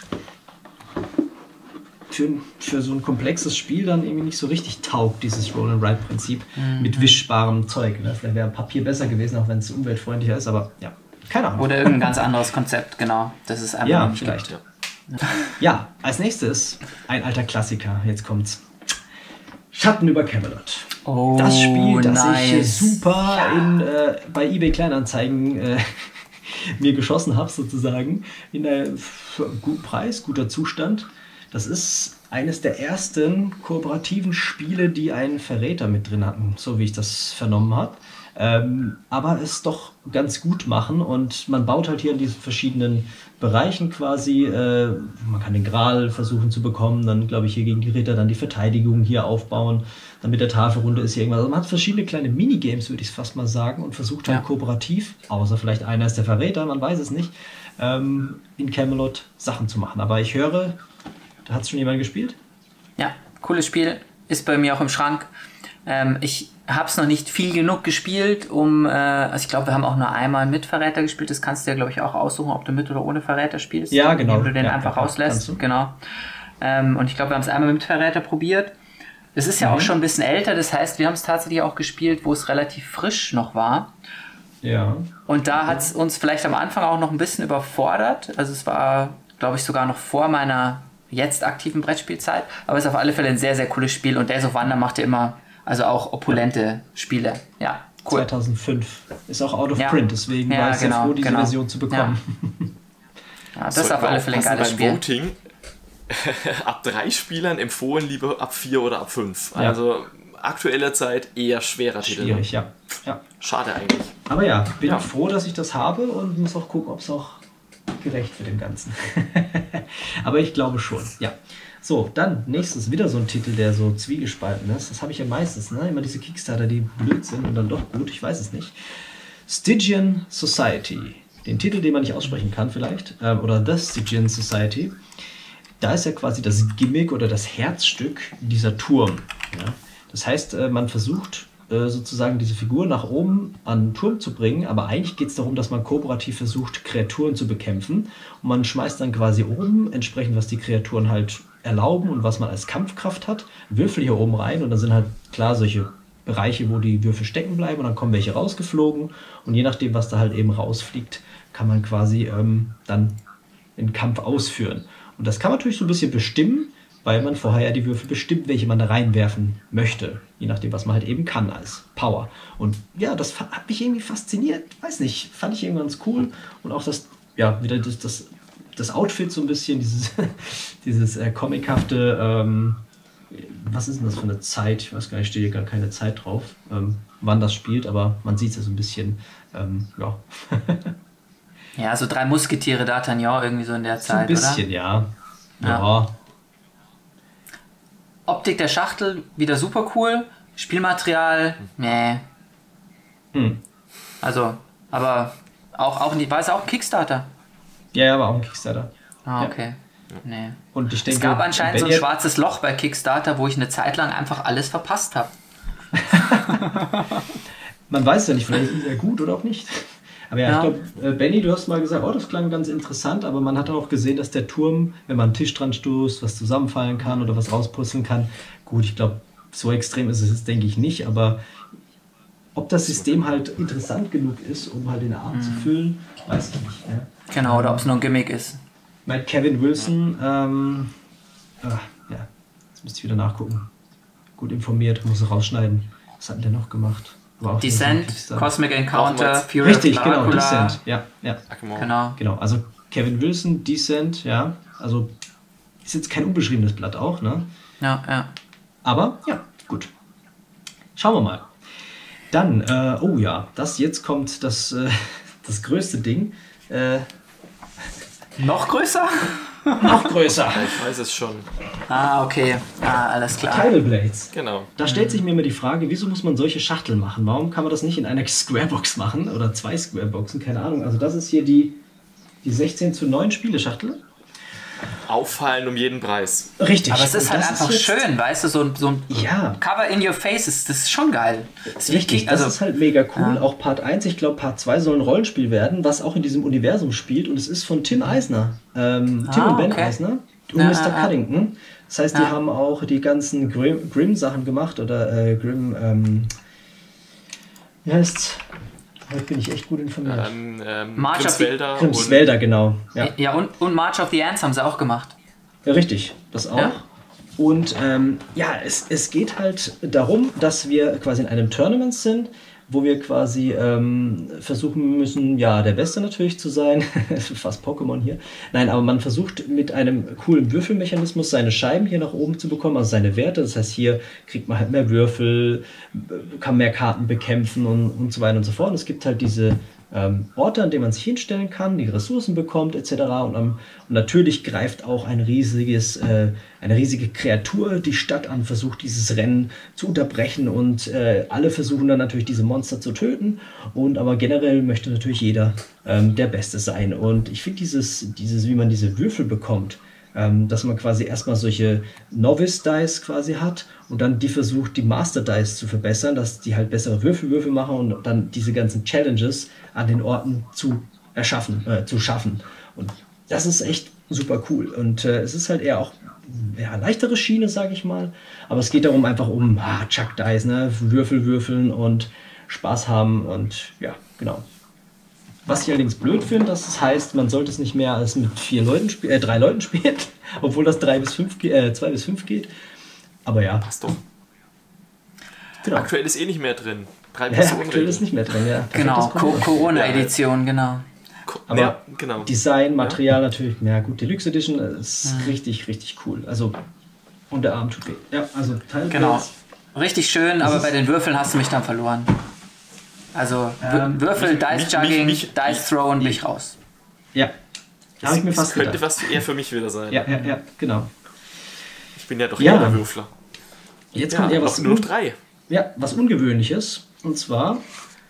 A: für so ein komplexes Spiel dann irgendwie nicht so richtig taugt, dieses Roll-and-Write-Prinzip mit wischbarem Zeug. Ne? Vielleicht wäre Papier besser gewesen, auch wenn es umweltfreundlicher ist, aber ja, keine Ahnung.
D: Oder irgendein ganz anderes Konzept, genau. Das ist einfach
A: ja, vielleicht. Ja, als nächstes ein alter Klassiker. Jetzt kommt's. Schatten über Camelot.
D: Oh,
A: das Spiel, das
D: nice.
A: ich super bei eBay Kleinanzeigen mir geschossen habe, sozusagen, in einem guten Preis, guter Zustand. Das ist eines der ersten kooperativen Spiele, die einen Verräter mit drin hatten, so wie ich das vernommen habe. Aber es doch ganz gut machen und man baut halt hier in diesen verschiedenen Bereichen quasi, man kann den Gral versuchen zu bekommen, dann glaube ich hier gegen die Ritter, dann die Verteidigung hier aufbauen, dann mit der Tafelrunde ist hier irgendwas. Also man hat verschiedene kleine Minigames, würde ich fast mal sagen, und versucht halt kooperativ, außer vielleicht einer ist der Verräter, man weiß es nicht, in Camelot Sachen zu machen. Aber ich höre, da hat es schon jemand gespielt?
D: Ja, cooles Spiel, ist bei mir auch im Schrank. Ich habe es noch nicht viel genug gespielt, also ich glaube, wir haben auch nur einmal mit Verräter gespielt. Das kannst du ja, glaube ich, auch aussuchen, ob du mit oder ohne Verräter spielst.
A: Ja, genau.
D: Indem du den einfach rauslässt. Genau. Und ich glaube, wir haben es einmal mit Verräter probiert. Es ist ja auch schon ein bisschen älter, das heißt, wir haben es tatsächlich auch gespielt, wo es relativ frisch noch war.
A: Ja.
D: Und da hat es uns vielleicht am Anfang auch noch ein bisschen überfordert. Also es war, glaube ich, sogar noch vor meiner jetzt aktiven Brettspielzeit. Aber es ist auf alle Fälle ein sehr, sehr cooles Spiel. Und Days of Wonder macht ja immer, also auch opulente Spiele. Ja, cool.
A: 2005. Ist auch out of print, deswegen war ich sehr froh, diese Version zu bekommen.
D: Ja, das ist auf alle Fälle ein geiles Spiel.
C: Voting. Ab 3 Spielern empfohlen, lieber ab 4 oder ab 5. Ja. Also aktueller Zeit eher schwerer Titel.
A: Schwierig, ja.
C: Schade eigentlich.
A: Aber ja, bin froh, dass ich das habe und muss auch gucken, ob es auch gerecht wird dem Ganzen. Aber ich glaube schon, ja. So, dann nächstes wieder so ein Titel, der so zwiegespalten ist. Das habe ich ja meistens, ne? Immer diese Kickstarter, die blöd sind und dann doch gut, ich weiß es nicht. Stygian Society. Den Titel, den man nicht aussprechen kann vielleicht. Oder The Stygian Society. Da ist ja quasi das Gimmick oder das Herzstück dieser Turm. Ja? Das heißt, man versucht sozusagen diese Figur nach oben an den Turm zu bringen, aber eigentlich geht es darum, dass man kooperativ versucht, Kreaturen zu bekämpfen. Und man schmeißt dann quasi oben, entsprechend was die Kreaturen halt erlauben und was man als Kampfkraft hat, Würfel hier oben rein und dann sind halt klar solche Bereiche, wo die Würfel stecken bleiben und dann kommen welche rausgeflogen und je nachdem, was da halt eben rausfliegt, kann man quasi dann den Kampf ausführen. Und das kann man natürlich so ein bisschen bestimmen, weil man vorher ja die Würfel bestimmt, welche man da reinwerfen möchte. Je nachdem, was man halt eben kann als Power. Und ja, das hat mich irgendwie fasziniert. Weiß nicht, fand ich irgendwie ganz cool. Und auch das, ja, wieder das Outfit so ein bisschen, dieses comichafte, was ist denn das für eine Zeit? Ich weiß gar nicht, steht hier gar keine Zeit drauf, wann das spielt, aber man sieht es ja so ein bisschen, ja.
D: Ja, so 3 Musketiere, D'Artagnan irgendwie so in der Zeit,
A: oder? So ein bisschen, oder? Ja.
D: Optik der Schachtel, wieder super cool. Spielmaterial, nee. Also, aber auch nicht, war es auch ein Kickstarter?
A: Ja, war auch ein Kickstarter.
D: Ah, okay. Nee.
A: Und ich denke,
D: Es gab anscheinend so ein
A: Benny-
D: schwarzes Loch bei Kickstarter, wo ich eine Zeit lang einfach alles verpasst habe.
A: Man weiß ja nicht, vielleicht ist er gut oder auch nicht. Aber ja,
D: Ja.
A: ich glaube, Benny, du hast mal gesagt, oh, das klang ganz interessant, aber man hat auch gesehen, dass der Turm, wenn man einen Tisch dran stoßt, was zusammenfallen kann oder was rauspuzzeln kann. Gut, ich glaube, so extrem ist es jetzt, denke ich, nicht, aber ob das System halt interessant genug ist, um halt den Abend zu füllen, weiß ich nicht. Ja.
D: Genau, oder ob es nur ein Gimmick ist.
A: Mein Kevin Wilson, ja, jetzt müsste ich wieder nachgucken. Gut informiert, muss er rausschneiden. Was hat denn der noch gemacht? War auch
D: Descent,
A: so
D: Cosmic Encounter, Fury
A: Richtig,
D: of
A: genau,
D: Dracula.
A: Descent. Ja, ja.
D: Genau.
A: Genau, also Kevin Wilson, Descent, ja. Also ist jetzt kein unbeschriebenes Blatt auch, ne?
D: Ja, ja.
A: Aber ja, gut. Schauen wir mal. Dann, oh ja, jetzt kommt das größte Ding.
D: Noch größer?
A: Noch größer.
C: Ja, ich weiß es schon.
D: Ah, okay. Ah, alles klar.
A: Tidal Blades.
C: Genau.
A: Da stellt sich mir immer die Frage, wieso muss man solche Schachteln machen? Warum kann man das nicht in einer Squarebox machen? Oder 2 Squareboxen, keine Ahnung. Also das ist hier die 16:9 Spieleschachtel.
C: Auffallen um jeden Preis.
A: Richtig.
D: Aber es ist
A: Und
D: halt
A: das
D: einfach
A: jetzt-
D: schön, weißt du, so ein
A: Ja.
D: Cover in your face, das ist schon geil. Das ist
A: Richtig,
D: wichtig, also
A: das ist halt mega cool.
D: Ja.
A: Auch Part 1, ich glaube Part 2 soll ein Rollenspiel werden, was auch in diesem Universum spielt. Und es ist von Tim Eisner. Tim und Ben
D: okay.
A: Eisner und
D: Ja,
A: Mr. Cuddington. Das heißt, die
D: Ja.
A: haben auch die ganzen Grimm-Sachen gemacht. Oder Grimm, wie heißt's? Heute bin ich echt gut informiert.
D: March of the-
C: Grimmswälder
A: Grimms
C: und
A: Wälder, genau. Ja.
D: Ja, und March of the Ants haben sie auch gemacht.
A: Ja, richtig, das auch.
D: Ja.
A: Und ja, es geht halt darum, dass wir quasi in einem Tournament sind, wo wir quasi versuchen müssen, ja, der Beste natürlich zu sein. Fast Pokémon hier. Nein, aber man versucht mit einem coolen Würfelmechanismus seine Scheiben hier nach oben zu bekommen, also seine Werte. Das heißt, hier kriegt man halt mehr Würfel, kann mehr Karten bekämpfen und so weiter und so fort. Und es gibt halt diese Orte, an denen man sich hinstellen kann, die Ressourcen bekommt etc. Und natürlich greift auch eine riesige Kreatur die Stadt an, versucht dieses Rennen zu unterbrechen und alle versuchen dann natürlich diese Monster zu töten. Aber generell möchte natürlich jeder der Beste sein. Und ich finde wie man diese Würfel bekommt, dass man quasi erstmal solche Novice-Dice quasi hat und dann die versucht, die Master-Dice zu verbessern, dass die halt bessere Würfel machen und dann diese ganzen Challenges an den Orten zu schaffen. Und das ist echt super cool. Und es ist halt eher auch leichtere Schiene, sage ich mal. Aber es geht darum, einfach um Chuck Dice, ne? Würfeln und Spaß haben und ja, genau. Was ich allerdings blöd finde, das heißt, man sollte es nicht mehr als mit 3 Leuten spielen, obwohl das 2 bis 5 geht. Aber ja.
C: passt doch.
A: Genau.
C: Aktuell ist eh nicht mehr drin. 3
A: Ja,
C: Personen
A: aktuell ist nicht mehr drin, ja.
D: Genau,
A: Perfektes Kombo.
D: Corona-Edition, genau.
A: Aber
C: ja, genau.
A: Design, Material natürlich, ja gut, Deluxe Edition ist richtig, richtig cool. Also, und der Arm tut weh. Ja, also Teil
D: Genau. Richtig schön, aber
A: ist-
D: bei den Würfeln hast du mich dann verloren. Also Würfel, Dice Jugging, Dice Throwen, bin ich raus.
A: Ja. Habe ich mir
C: Es
A: fast
C: könnte
A: gedacht.
C: was eher für mich wieder sein.
A: Ja, genau.
C: Ich bin ja doch
A: Ja.
C: eher der Würfler.
A: Jetzt
C: Ja,
A: kommt eher
C: nur noch 3.
A: was Ungewöhnliches. Und zwar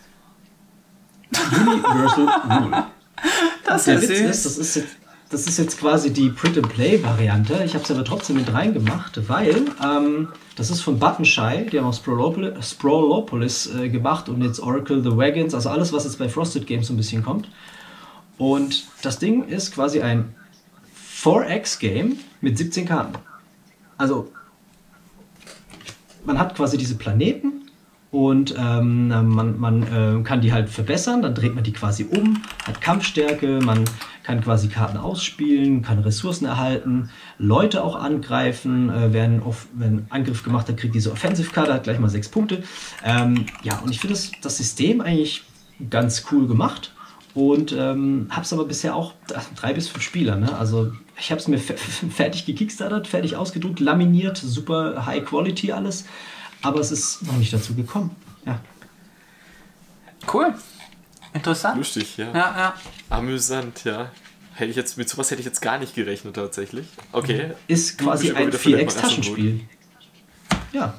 A: Universal Rule.
D: Das
A: Der
D: ist
A: Witz
D: süß.
A: ist, das ist jetzt quasi die Print-and-Play-Variante. Ich habe es aber trotzdem mit reingemacht, weil das ist von Button Shy. Die haben auch Sprawlopolis gemacht und jetzt Oracle the Wagons, also alles, was jetzt bei Frosted Games so ein bisschen kommt. Und das Ding ist quasi ein 4X-Game mit 17 Karten. Also man hat quasi diese Planeten und man kann die halt verbessern, dann dreht man die quasi um, hat Kampfstärke, man kann quasi Karten ausspielen, kann Ressourcen erhalten, Leute auch angreifen, wenn Angriff gemacht hat, kriegt diese Offensive-Karte, hat gleich mal 6 Punkte. Ja, und ich finde das System eigentlich ganz cool gemacht und habe es aber bisher auch 3 bis 5 Spieler, ne? Also ich habe es mir fertig gekickstartert, fertig ausgedruckt, laminiert, super High Quality alles. Aber es ist noch nicht dazu gekommen. Ja.
D: Cool. Interessant.
C: Lustig, ja.
D: Ja.
C: Amüsant, ja. Mit sowas hätte ich jetzt gar nicht gerechnet tatsächlich. Okay.
A: Ist quasi
C: Bist immer
A: ein
C: wieder für den
A: 4X-Taschenspiel. Ja.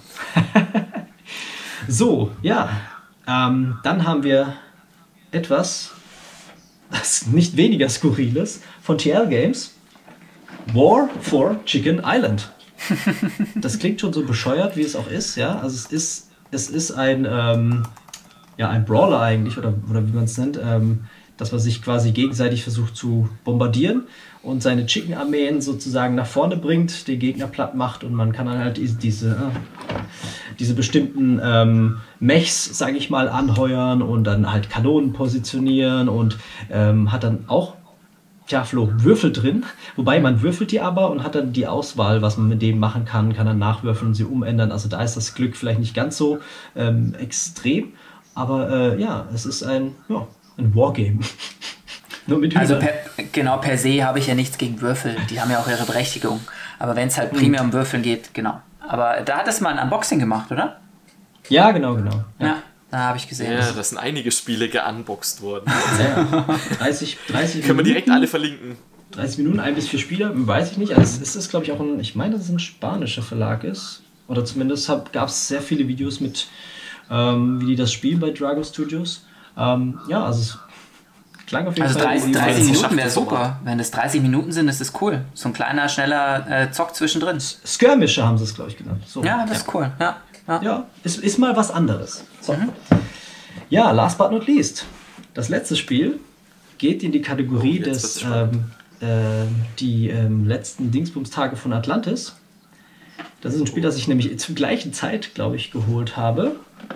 A: So, ja. Dann haben wir etwas, das nicht weniger Skurriles, von TL Games. War for Chicken Island. Das klingt schon so bescheuert, wie es auch ist, ja. Also es ist ein Brawler eigentlich, oder wie man es nennt, dass man sich quasi gegenseitig versucht zu bombardieren und seine Chicken-Armeen sozusagen nach vorne bringt, den Gegner platt macht und man kann dann halt diese bestimmten Mechs, sage ich mal, anheuern und dann halt Kanonen positionieren und hat dann auch Flo, Würfel drin, wobei man würfelt die aber und hat dann die Auswahl, was man mit dem machen kann dann nachwürfeln und sie umändern. Also da ist das Glück vielleicht nicht ganz so extrem, aber es ist ein Wargame. Nur mit
D: also per se habe ich ja nichts gegen Würfel, die haben ja auch ihre Berechtigung. Aber wenn es halt primär um Würfeln geht, genau. Aber da hat es mal ein Unboxing gemacht, oder?
A: Ja, genau.
D: Ja, da habe ich gesehen.
C: Ja, das sind einige Spiele geunboxed worden.
A: Ja. 30 Minuten.
C: Können wir direkt alle verlinken.
A: 30 Minuten, 1 bis 4 Spieler, weiß ich nicht. Also es ist, glaube ich, auch ich meine, dass es ein spanischer Verlag ist. Oder zumindest gab es sehr viele Videos mit, wie die das spielen bei Dragon Studios. Also es klang auf jeden Fall.
D: 30 Minuten wäre super. Wenn das 30 Minuten sind, ist das cool. So ein kleiner, schneller Zock zwischendrin.
A: Skirmisher haben sie es, glaube ich, genannt. So.
D: Ja, das ist cool. Ja,
A: ist mal was anderes. So. Ja, last but not least. Das letzte Spiel geht in die Kategorie die letzten Dingsbums-Tage von Atlantis. Das ist ein Spiel, das ich nämlich zur gleichen Zeit, glaube ich, geholt habe.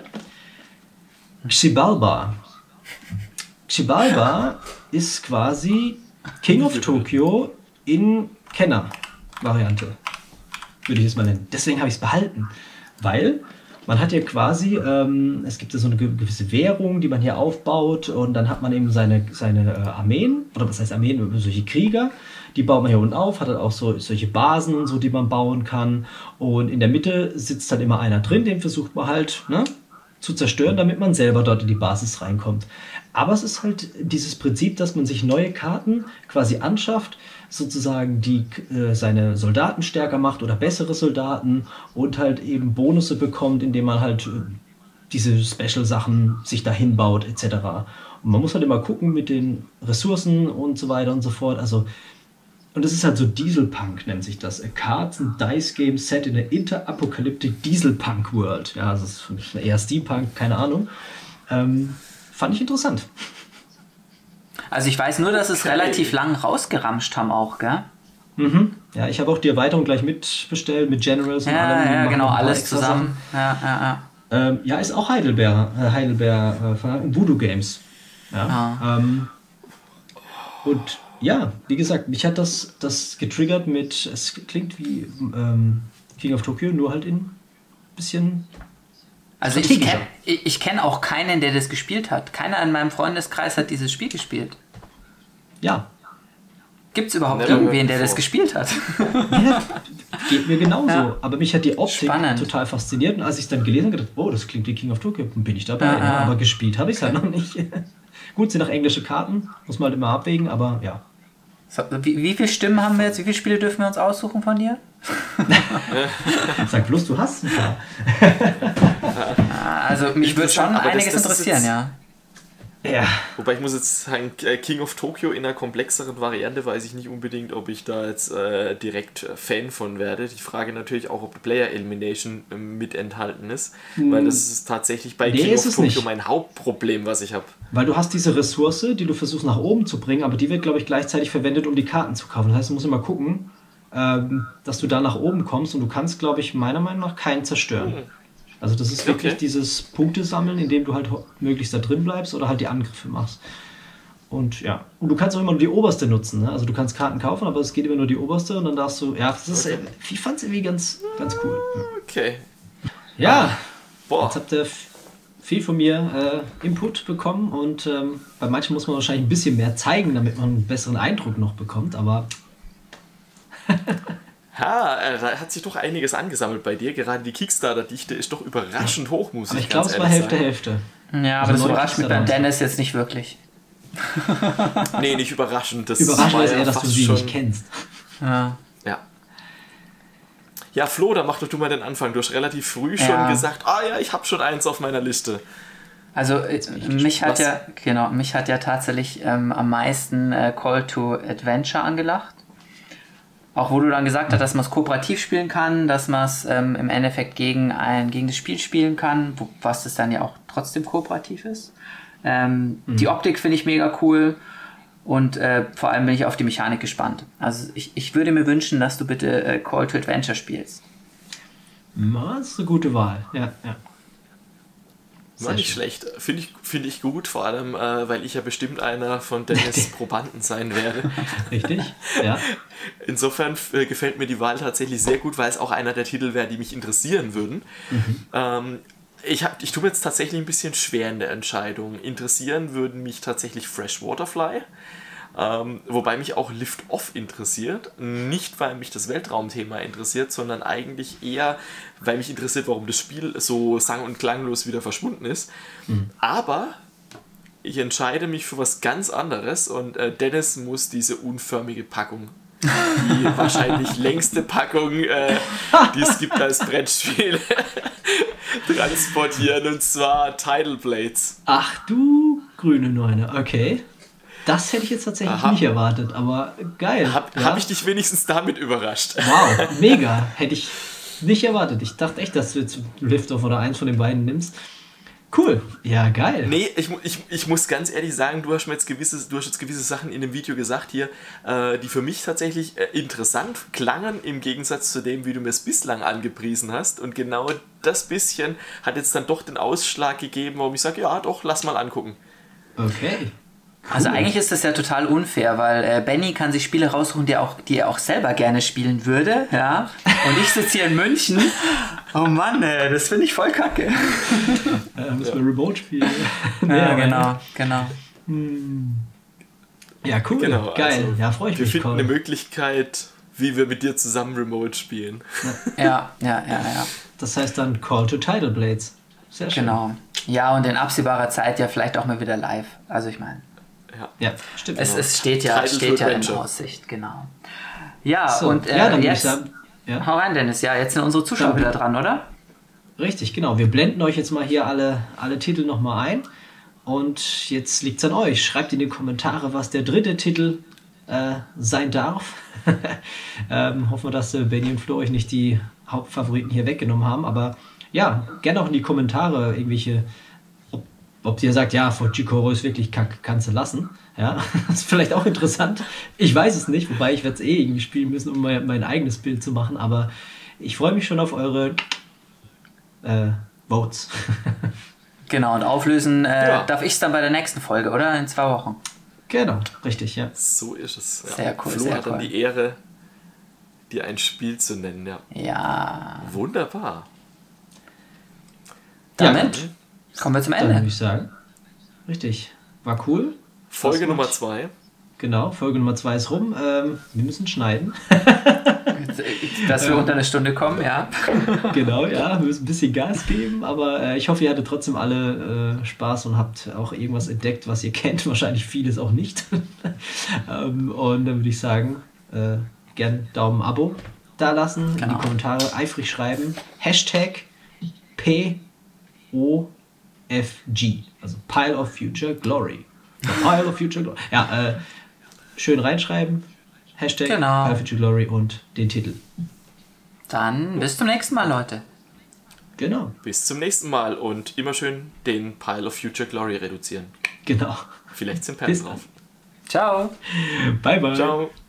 A: Xibalba. Xibalba ist quasi King of Tokyo in Kenner-Variante, würde ich es mal nennen. Deswegen habe ich es behalten, weil man hat ja quasi, es gibt ja so eine gewisse Währung, die man hier aufbaut und dann hat man eben seine Armeen, oder was heißt Armeen, solche Krieger, die baut man hier unten auf, hat dann auch solche Basen, so, die man bauen kann und in der Mitte sitzt dann immer einer drin, den versucht man halt zu zerstören, damit man selber dort in die Basis reinkommt. Aber es ist halt dieses Prinzip, dass man sich neue Karten quasi anschafft, sozusagen die seine Soldaten stärker macht oder bessere Soldaten und halt eben Bonusse bekommt, indem man halt diese Special-Sachen sich dahin baut etc. Und man muss halt immer gucken mit den Ressourcen und so weiter und so fort. Also, und das ist halt so Dieselpunk, nennt sich das. A Cards and Dice Game set in a inter-apocalyptic Dieselpunk World. Ja, das ist eher Steampunk, keine Ahnung. Fand ich interessant.
D: Also ich weiß nur, dass es relativ lang rausgeramscht haben auch, gell?
A: Mhm. Ja, ich habe auch die Erweiterung gleich mitbestellt, mit Generals und allem.
D: Ja, genau, alles zusammen.
A: Ja, ist auch Heidelberg Voodoo Games. Ja. Und ja, wie gesagt, mich hat das getriggert mit, es klingt wie King of Tokyo, nur halt in ein bisschen.
D: Also ich kenn auch keinen, der das gespielt hat. Keiner in meinem Freundeskreis hat dieses Spiel gespielt.
A: Ja.
D: Gibt es überhaupt irgendwen, der das gespielt hat?
A: Ja, geht mir genauso. Ja. Aber mich hat die Optik total fasziniert. Und als ich es dann gelesen habe, gedacht, oh, das klingt wie King of Tokyo, bin ich dabei. Ja. Aber gespielt habe ich es halt noch nicht. Gut, sind auch englische Karten, muss man halt immer abwägen, aber ja.
D: So, wie viele Stimmen haben wir jetzt? Wie viele Spiele dürfen wir uns aussuchen von dir?
A: Sag bloß, du hast ein paar.
D: Also mich würde schon einiges interessieren, ja.
C: Ja. Wobei ich muss jetzt sagen, King of Tokyo in einer komplexeren Variante weiß ich nicht unbedingt, ob ich da jetzt direkt Fan von werde. Die Frage natürlich auch, ob Player Elimination mit enthalten ist, weil das ist tatsächlich bei King of Tokyo mein Hauptproblem, was ich habe.
A: Weil du hast diese Ressource, die du versuchst nach oben zu bringen, aber die wird, glaube ich, gleichzeitig verwendet, um die Karten zu kaufen. Das heißt, du musst immer gucken, dass du da nach oben kommst und du kannst, glaube ich, meiner Meinung nach keinen zerstören. Also das ist wirklich dieses Punktesammeln, indem du halt möglichst da drin bleibst oder halt die Angriffe machst. Und ja, und du kannst auch immer nur die oberste nutzen. Ne? Also du kannst Karten kaufen, aber es geht immer nur die oberste und dann darfst du, ja, das ist, ich fand es irgendwie ganz cool.
C: Okay.
A: Ja, jetzt habt ihr viel von mir Input bekommen und bei manchen muss man wahrscheinlich ein bisschen mehr zeigen, damit man einen besseren Eindruck noch bekommt, aber...
C: da hat sich doch einiges angesammelt bei dir. Gerade die Kickstarter-Dichte ist doch überraschend hoch, muss ich
A: glaube, es war Hälfte.
D: Ja, aber das überrascht mich beim Dennis jetzt nicht wirklich.
C: Nee, nicht überraschend. Das
A: überraschend ist eher, dass du sie nicht kennst.
C: Ja, Flo, dann mach doch du mal den Anfang. Du hast relativ früh schon gesagt, ich habe schon eins auf meiner Liste.
D: Also mich hat ja tatsächlich am meisten Call to Adventure angelacht. Auch wo du dann gesagt hast, dass man es kooperativ spielen kann, dass man es im Endeffekt gegen das Spiel spielen kann, was das dann ja auch trotzdem kooperativ ist. Die Optik finde ich mega cool und vor allem bin ich auf die Mechanik gespannt. Also ich würde mir wünschen, dass du bitte Call to Adventure spielst.
A: Das ist eine gute Wahl, ja.
C: War nicht schlecht. Finde ich gut, vor allem, weil ich ja bestimmt einer von Dennis Probanden sein werde.
A: Richtig, ja.
C: Insofern gefällt mir die Wahl tatsächlich sehr gut, weil es auch einer der Titel wäre, die mich interessieren würden. Ich tue mir jetzt tatsächlich ein bisschen schwer in der Entscheidung. Interessieren würden mich tatsächlich Fresh Waterfly. Wobei mich auch Lift Off interessiert. Nicht, weil mich das Weltraumthema interessiert, sondern eigentlich eher, weil mich interessiert, warum das Spiel so sang- und klanglos wieder verschwunden ist. Aber ich entscheide mich für was ganz anderes und Dennis muss diese unförmige Packung, die wahrscheinlich längste Packung, die es gibt als Brettspiel, transportieren, und zwar Tidal Blades.
A: Ach du grüne Neune, okay. Das hätte ich jetzt tatsächlich nicht erwartet, aber geil.
C: Hab ich dich wenigstens damit überrascht?
A: Wow, mega. Hätte ich nicht erwartet. Ich dachte echt, dass du jetzt Lift-Off oder eins von den beiden nimmst. Cool. Ja, geil.
C: Nee, ich muss ganz ehrlich sagen, du hast jetzt gewisse Sachen in dem Video gesagt hier, die für mich tatsächlich interessant klangen, im Gegensatz zu dem, wie du mir es bislang angepriesen hast. Und genau das bisschen hat jetzt dann doch den Ausschlag gegeben, warum ich sage, ja doch, lass mal angucken.
A: Okay.
D: Also eigentlich ist das ja total unfair, weil Benny kann sich Spiele raussuchen, die er auch selber gerne spielen würde, ja. Und ich sitze hier in München. Oh Mann, das finde ich voll kacke.
A: Müssen wir Remote spielen.
D: Ja, genau.
A: Ja, cool.
C: Genau,
A: geil.
C: also,
A: Ja, freue ich
C: wir
A: mich.
C: finden eine Möglichkeit, wie wir mit dir zusammen Remote spielen.
D: Ja.
A: Das heißt dann Call to Tidal Blades. Sehr schön.
D: Genau. Ja, und in absehbarer Zeit ja vielleicht auch mal wieder live. Also ich meine.
A: Ja, stimmt.
D: Es steht ja in Aussicht, genau. Ja,
A: so,
D: und
A: dann
D: jetzt,
A: würde ich sagen,
D: hau rein, Dennis, ja, jetzt sind unsere Zuschauer wieder dran, oder?
A: Richtig, genau. Wir blenden euch jetzt mal hier alle Titel nochmal ein. Und jetzt liegt es an euch. Schreibt in die Kommentare, was der dritte Titel sein darf. Hoffen wir, dass Benny und Flo euch nicht die Hauptfavoriten hier weggenommen haben. Aber ja, gerne auch in die Kommentare irgendwelche, ob ihr sagt, ja, Fujikoro ist wirklich kacke, kannst du lassen. Ja, das ist vielleicht auch interessant. Ich weiß es nicht, wobei ich werde es irgendwie spielen müssen, um mein eigenes Bild zu machen. Aber ich freue mich schon auf eure Votes.
D: Genau, und auflösen darf ich es dann bei der nächsten Folge, oder? In 2 Wochen.
A: Genau, richtig, ja.
C: So ist es. Ja.
D: Sehr cool,
C: Flo
D: sehr
C: hat dann
D: cool.
C: die Ehre, dir ein Spiel zu nennen.
D: Ja.
C: Wunderbar.
D: Damit kommen wir zum
A: Dann
D: Ende.
A: würde ich sagen. Richtig. War cool.
C: Folge
A: War's gut.
C: Nummer 2.
A: Genau, Folge Nummer 2 ist rum. Wir müssen schneiden.
D: Dass wir unter eine Stunde kommen, ja.
A: Genau, ja, wir müssen ein bisschen Gas geben, aber ich hoffe, ihr hattet trotzdem alle Spaß und habt auch irgendwas entdeckt, was ihr kennt. Wahrscheinlich vieles auch nicht. Und dann würde ich sagen, gern Daumen Abo da lassen, in die Kommentare eifrig schreiben. Hashtag POFG, also Pile of Future Glory. Pile of Future Glory. Ja, schön reinschreiben. Hashtag Pile of Future Glory und den Titel.
D: Dann bis zum nächsten Mal, Leute.
A: Genau.
C: Bis zum nächsten Mal und immer schön den Pile of Future Glory reduzieren.
A: Genau.
C: Vielleicht sind Perlen
A: Bis
C: drauf.
D: Ciao.
A: Bye, bye.
C: Ciao.